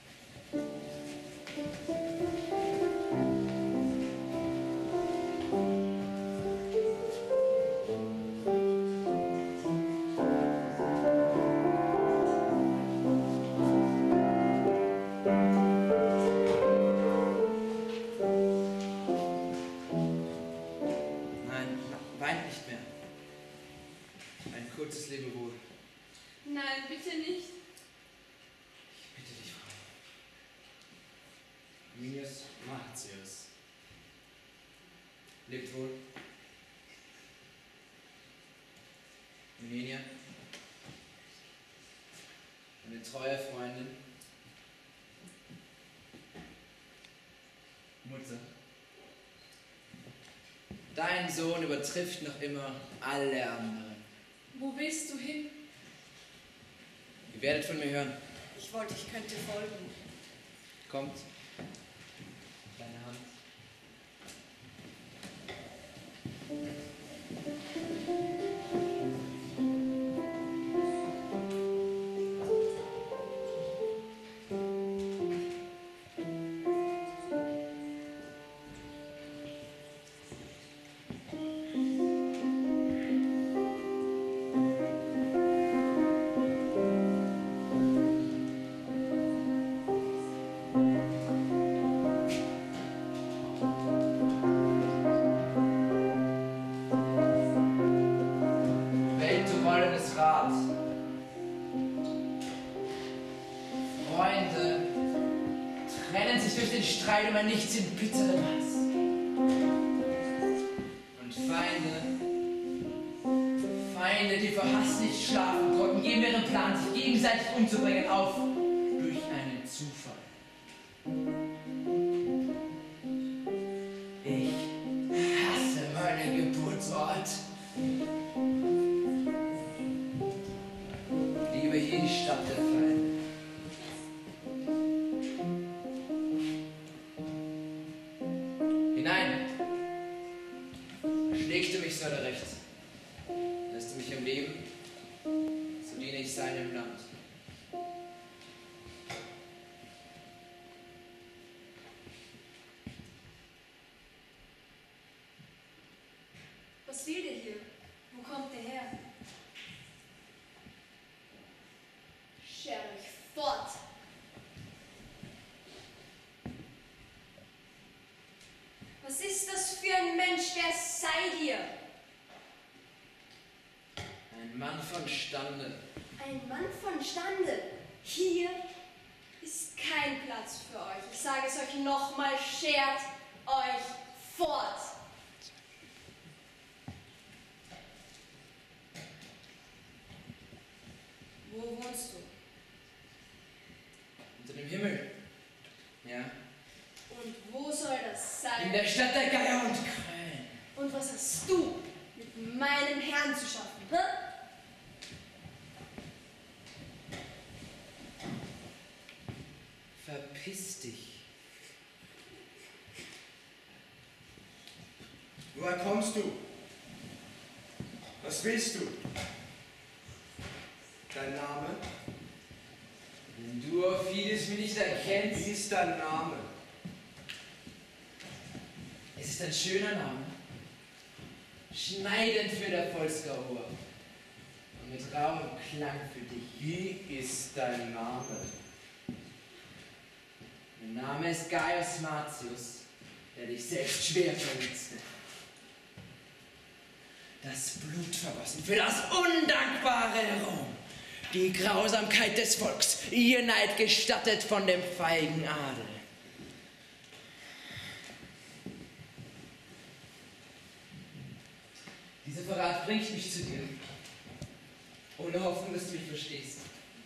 Kurzes Lebewohl. Nein, bitte nicht. Ich bitte dich, Frau. Arminius Martius. Lebt wohl. Mimenia. Eine treue Freundin. Mutter. Dein Sohn übertrifft noch immer alle anderen. Wo willst du hin? Ihr werdet von mir hören. Ich wollte, ich könnte folgen. Kommt. Deine Hand. Freunde trennen sich durch den Streit um ein Nichts in bitterem Hass. Und Feinde, Feinde, die vor Hass nicht schlafen konnten, geben ihren Plan, sich gegenseitig umzubringen, auf durch einen Zufall. Ich Wort. Liebe hier die Stadt der Feinde. Hinein. Schlägst du mich so oder recht? Lässt du mich am Leben, so diene ich seinem Land. Was will der hier? Wo kommt der her? Scher euch fort! Was ist das für ein Mensch? Wer seid ihr? Ein Mann von Stande. Ein Mann von Stande. Hier ist kein Platz für euch. Ich sage es euch nochmal, schert euch fort. Wo wohnst du? Unter dem Himmel. Ja. Und wo soll das sein? In der Stadt der Geier und Krähen. Und was hast du mit meinem Herrn zu schaffen? Hä? Verpiss dich. Woher kommst du? Was willst du? Dein Name? Wenn du auf vieles mich nicht erkennst. Wie ist dein Name? Es ist ein schöner Name. Schneidend für der Volksgauer. Und mit rauem Klang für dich. Wie ist dein Name? Mein Name ist Gaius Martius, der dich selbst schwer verletzte. Das Blut vergossen für das undankbare Rom. Die Grausamkeit des Volks, ihr Neid gestattet von dem feigen Adel. Dieser Verrat bringt mich zu dir, ohne Hoffnung, dass du mich verstehst.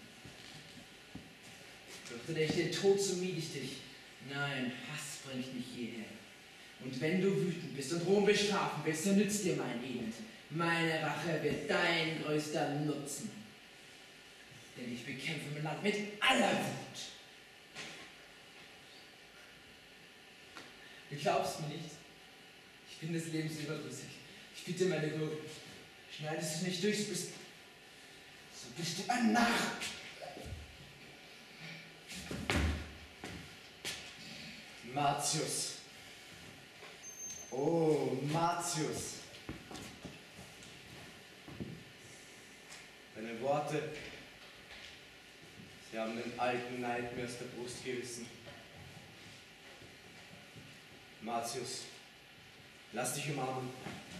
Fürchte ich den Tod, so mied ich dich. Nein, Hass bringt mich hierher. Und wenn du wütend bist und Rom bestrafen willst, so nützt dir mein Elend. Meine Rache wird dein größter Nutzen. Denn ich bekämpfe mein Land mit aller Wut. Du glaubst mir nicht? Ich bin des Lebens überdrüssig. Ich bitte meine Gurgel. Schneidest du nicht durch, so bist, so bist du ein Narr. Martius. Oh, Martius. Deine Worte, sie haben den alten Neid mir aus der Brust gerissen. Martius, lass dich umarmen.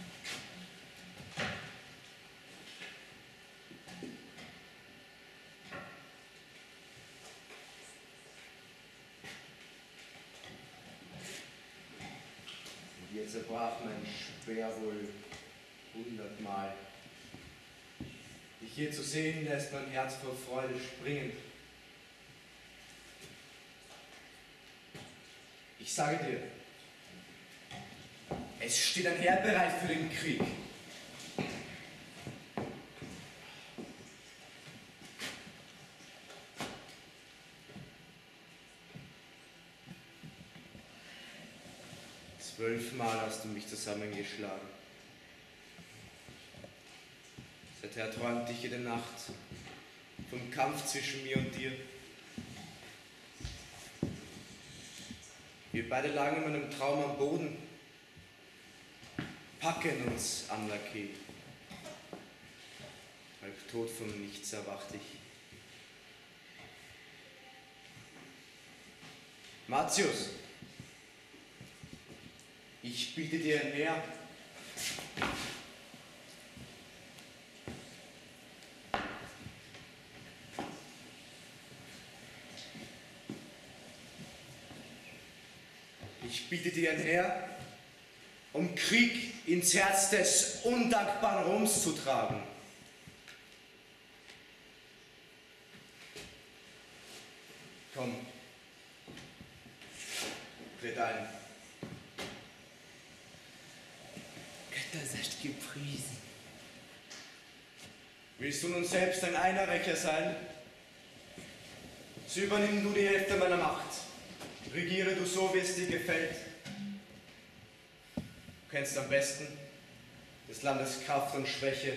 Dir zerbrach mein Speer wohl hundertmal. Dich hier zu sehen, lässt mein Herz vor Freude springen. Ich sage dir, es steht ein Heer bereit für den Krieg. Zwölfmal hast du mich zusammengeschlagen. Seither träumte ich jede Nacht vom Kampf zwischen mir und dir. Wir beide lagen in meinem Traum am Boden, packen uns an Lackey. Halb tot vom Nichts erwachte ich. Martius, ich biete dir ein Heer. Ich biete dir ein Heer, um Krieg ins Herz des undankbaren Roms zu tragen. Komm, tritt ein. Das hast gepriesen. Willst du nun selbst ein Einerrecher sein? So übernimm du die Hälfte meiner Macht. Regiere du so, wie es dir gefällt. Du kennst am besten des Landes Kraft und Schwäche.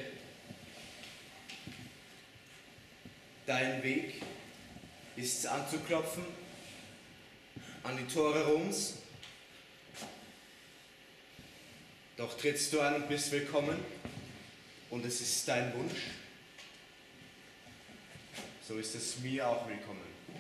Dein Weg ist anzuklopfen an die Tore Roms. Doch trittst du ein und bist willkommen und es ist dein Wunsch, so ist es mir auch willkommen.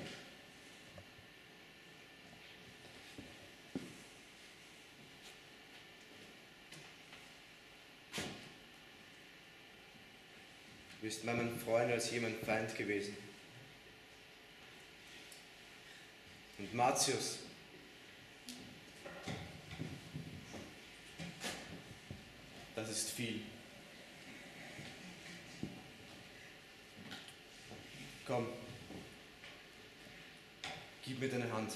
Du bist meinem Freund als jemand Feind gewesen. Und Martius, das ist viel. Komm, gib mir deine Hand.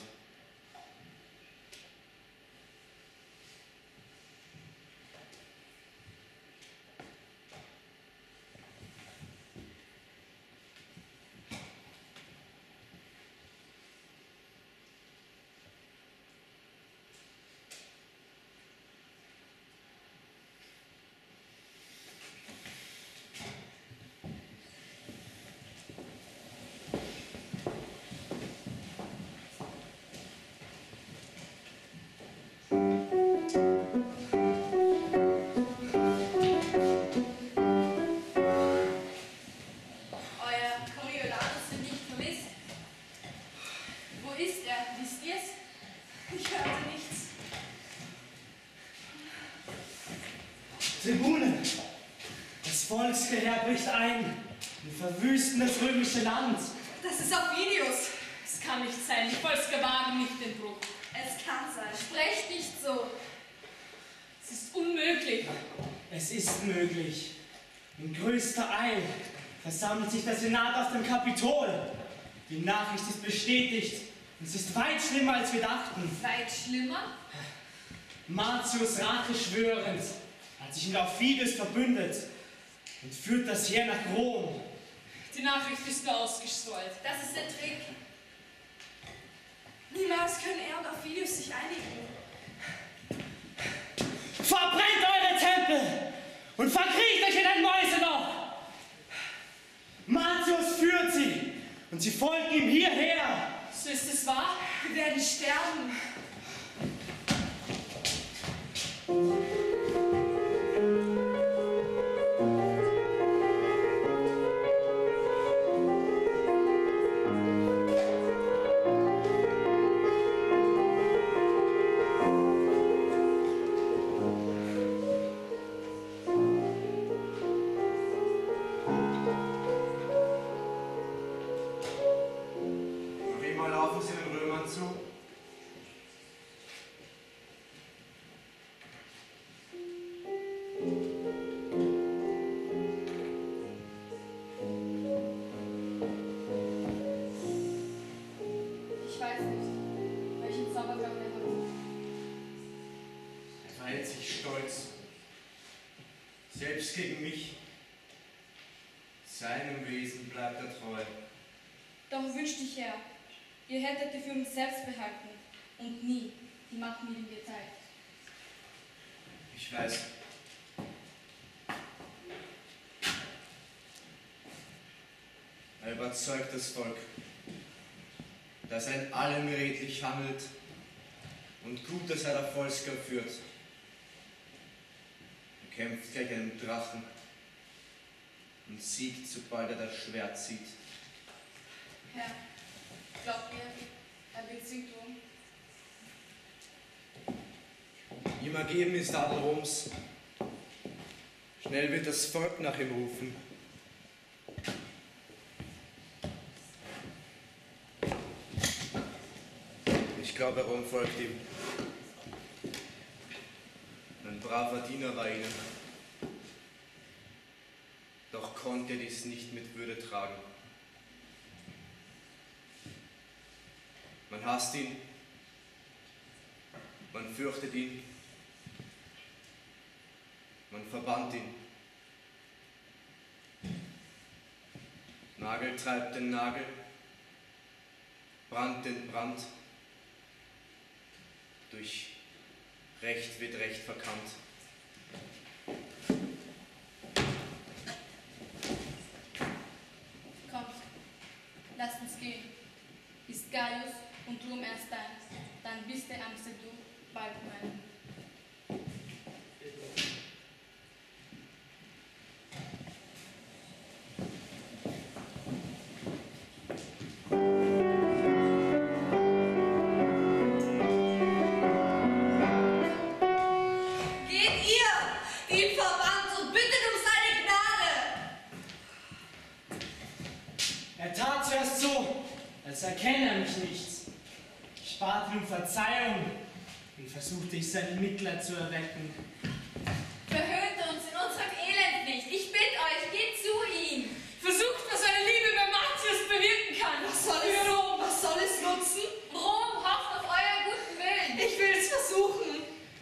Tribunen, das Volksgeheer bricht ein und verwüsten das römische Land. Das ist auf Videos. Es kann nicht sein, die Volsker wagen nicht den Bruch. Es kann sein. Sprecht nicht so. Es ist unmöglich. Es ist möglich. In größter Eil versammelt sich der Senat auf dem Kapitol. Die Nachricht ist bestätigt. Es ist weit schlimmer, als wir dachten. Weit schlimmer? Martius Rache schwörend hat sich mit Aufidius verbündet und führt das Heer nach Rom. Die Nachricht ist nur ausgestreut. Das ist der Trick. Niemals können er und Aufidius sich einigen. Verbrennt eure Tempel und verkriecht euch in ein Mäuseloch! Martius führt sie und sie folgen ihm hierher. So ist es wahr? Wir werden sterben. Selbst gegen mich, seinem Wesen bleibt er treu. Doch wünschte ich, Herr, ihr hättet die Führung selbst behalten und nie die Macht mit ihm geteilt. Ich weiß. Er überzeugt das Volk, dass er in allem redlich handelt und gut, dass er der Volsker führt. Kämpft gleich einem Drachen und siegt, sobald er das Schwert sieht. Herr, glaubt mir, er wird sie tun. Ihm ergeben ist Adel Roms. Schnell wird das Volk nach ihm rufen. Ich glaube, Rom folgt ihm. Ein braver Diener war ihnen, doch konnte er dies nicht mit Würde tragen. Man hasst ihn, man fürchtet ihn, Man verbannt ihn. Nagel treibt den Nagel, Brand den Brand. Durch Recht wird Recht verkannt. Kommt, lasst uns gehen. Ist Gaius und Ruhm erst deins, dann bist der Amsterdam bald mein. Erkenne er mich nicht. Ich bat ihn um Verzeihung und versuchte ich sein Mitleid zu erwecken. Verhöhnt uns in unserem Elend nicht. Ich bitte euch, geht zu ihm. Versucht, was eure Liebe bei Martius bewirken kann. Was soll es, Für Rom. was soll es nutzen? Rom hofft auf euren guten Willen. Ich will es versuchen.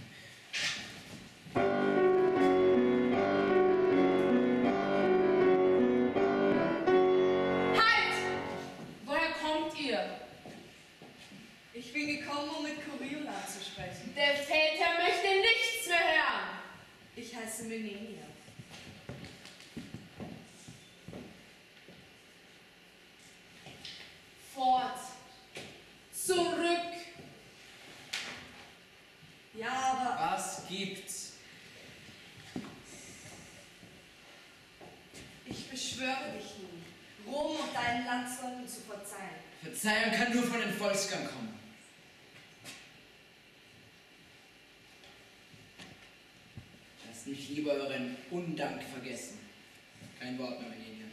Ich bin gekommen, um mit Coriola zu sprechen. Der Väter möchte nichts mehr hören. Ich heiße Menenia. Fort. Zurück. Ja, aber... Was gibt's? Ich beschwöre dich nun, Rom und deinen Landsleuten zu verzeihen. Verzeihung kann nur von den Volskern kommen. Lasst mich lieber euren Undank vergessen. Kein Wort mehr, Menenia.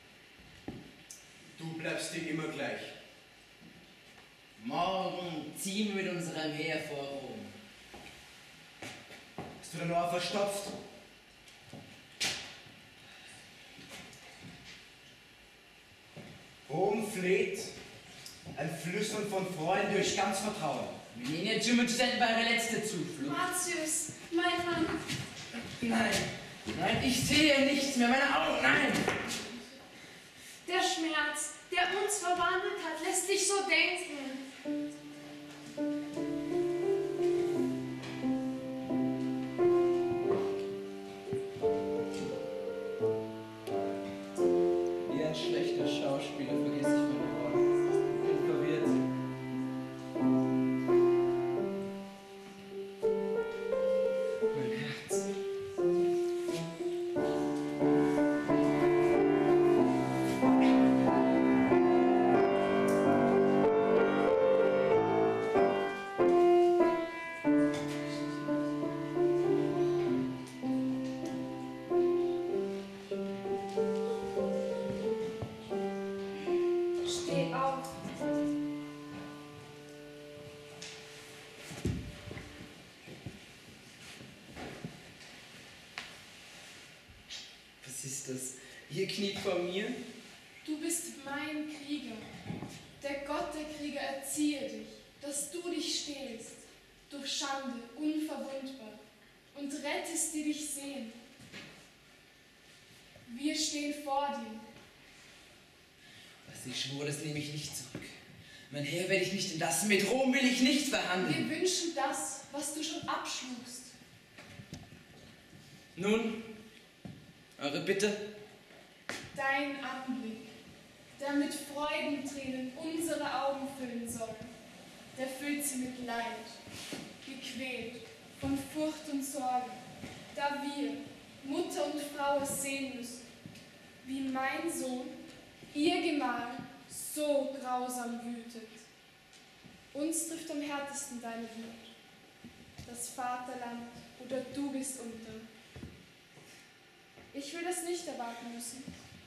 Du bleibst dir immer gleich. Morgen ziehen wir mit unserem Heer vor Rom. Hast du dein Ohr verstopft? Rom fleht, ein Flüstern von Freuden durch ganz Vertrauen. Menenia Jumit senden eure letzte Zuflucht. Martius, mein Mann. Nein, nein, ich sehe nichts mehr, meine Augen, nein! Der Schmerz, der uns verwandelt hat, lässt dich so denken. Wie ein schlechter Schauspieler vergesse ich meine Worte. Ich bin verwirrt. Mein Herz. Steh auf. Was ist das? Ihr kniet vor mir? Du bist mein Krieger. Der Gott der Krieger erziehe dich, dass du dich stählst, durch Schande unverwundbar, und rettest, die dich sehen. Wir stehen vor dir. Was ich schwor, das nehme ich nicht zurück. Mein Heer werde ich nicht entlassen, mit Rom will ich nicht verhandeln. Wir wünschen das, was du schon abschlugst. Nun, eure Bitte? Dein Anblick, der mit Freudentränen unsere Augen füllen soll, der füllt sie mit Leid, gequält von Furcht und Sorge, da wir, Mutter und Frau, es sehen müssen, wie mein Sohn, ihr Gemahl, so grausam wütet. Uns trifft am härtesten deine Wut, das Vaterland oder du gehst unter. Ich will das nicht erwarten müssen.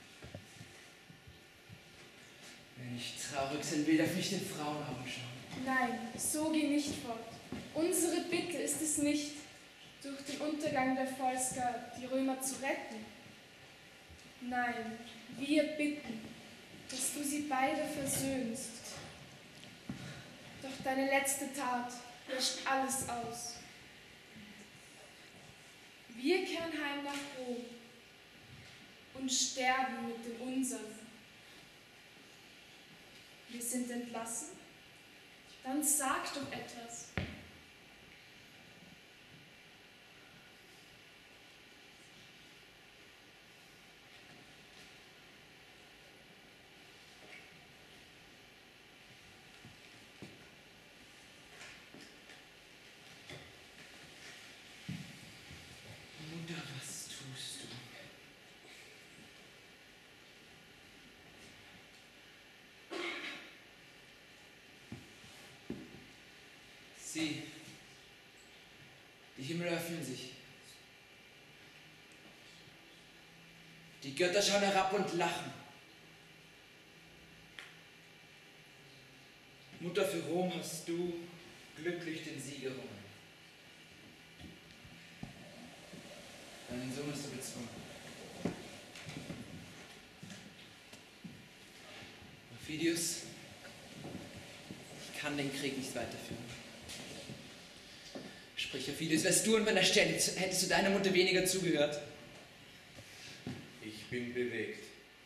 Wenn ich traurig sein will, darf ich den Frauenaugen schauen. Nein, so geh nicht fort. Unsere Bitte ist es nicht, durch den Untergang der Volsker die Römer zu retten. Nein, wir bitten, dass du sie beide versöhnst. Doch deine letzte Tat löscht alles aus. Wir kehren heim nach Rom und sterben mit den Unseren. Wir sind entlassen? Dann sag doch etwas. Mutter, was tust du? Sieh, die Himmel öffnen sich. Die Götter schauen herab und lachen. Mutter, für Rom hast du glücklich den Sieg errungen. Deinen Sohn hast du bezwungen. Ophidius, ich kann den Krieg nicht weiterführen. Sprich, Ophidius, wärst du an meiner Stelle, hättest du deiner Mutter weniger zugehört? Ich bin bewegt.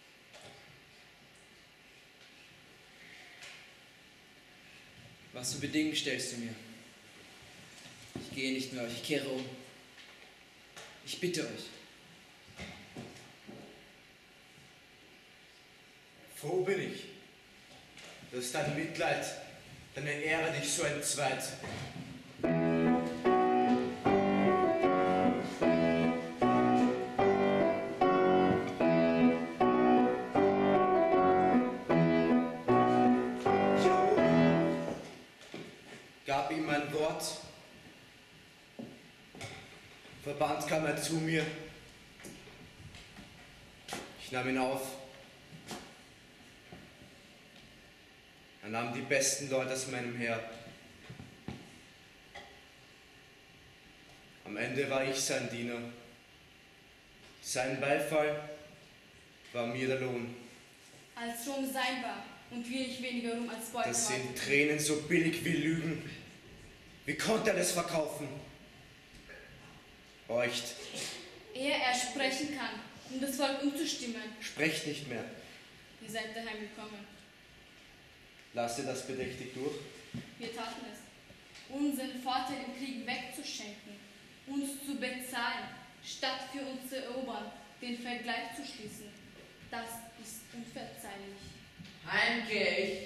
Was für Bedingungen stellst du mir? Ich gehe nicht mehr, ich kehre um. Ich bitte euch. Froh bin ich, dass dein Mitleid, deine Ehre dich so entzweit. Gab ihm mein Wort. Verbannt kam er zu mir. Ich nahm ihn auf. Er nahm die besten Leute aus meinem Heer. Am Ende war ich sein Diener. Sein Beifall war mir der Lohn. Als Rom sein war und wir nicht weniger Ruhm als Beute Das haben. sind Tränen so billig wie Lügen. Wie konnte er das verkaufen? Horcht, Ehe er sprechen kann, um das Volk umzustimmen. sprecht nicht mehr. Ihr seid daheim gekommen. Lasst ihr das bedächtig durch? Wir taten es. Unseren Vorteil im Krieg wegzuschenken, uns zu bezahlen, statt für uns zu erobern, den Vergleich zu schließen. Das ist unverzeihlich. Heimkehr ich.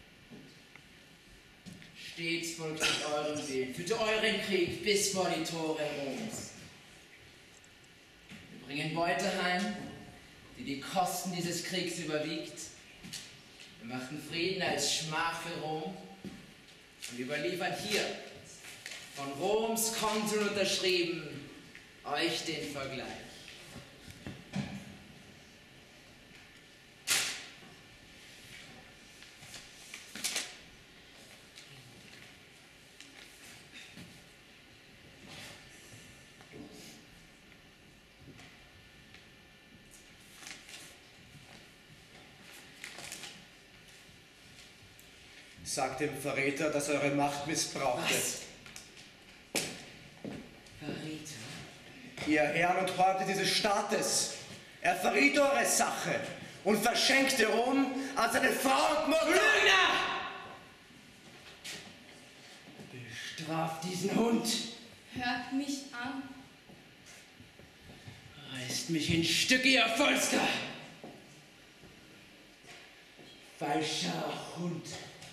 Stets folgt mit eurem Willen, führt euren Krieg bis vor die Tore Roms. Wir bringen Beute heim, die die Kosten dieses Kriegs überwiegt. Wir machen Frieden als Schmach für Rom und überliefern hier, von Roms Konsul unterschrieben, euch den Vergleich. Sagt dem Verräter, dass er eure Macht missbrauchte. Was? Verräter? Ihr Herren und Häupter dieses Staates. Er verriet eure Sache und verschenkte Rom als eine Frau und Mutter. Lügner! Bestraft diesen Hund. Hört mich an. Reißt mich in Stücke, ihr Volsker! Falscher Hund.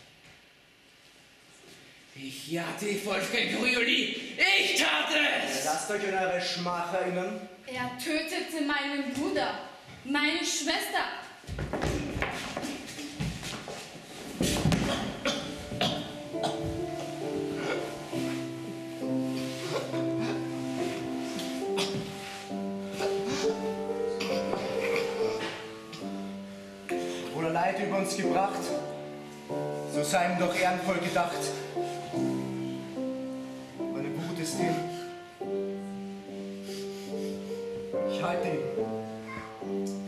Ich jagte die Volker in Corioli. Ich tat es! Lasst euch an eure Schmach erinnern. Er tötete meinen Bruder, meine Schwester. Obwohl er Leid über uns gebracht, so sei ihm doch ehrenvoll gedacht. Meine Wut ist ihm. Ich halte ihn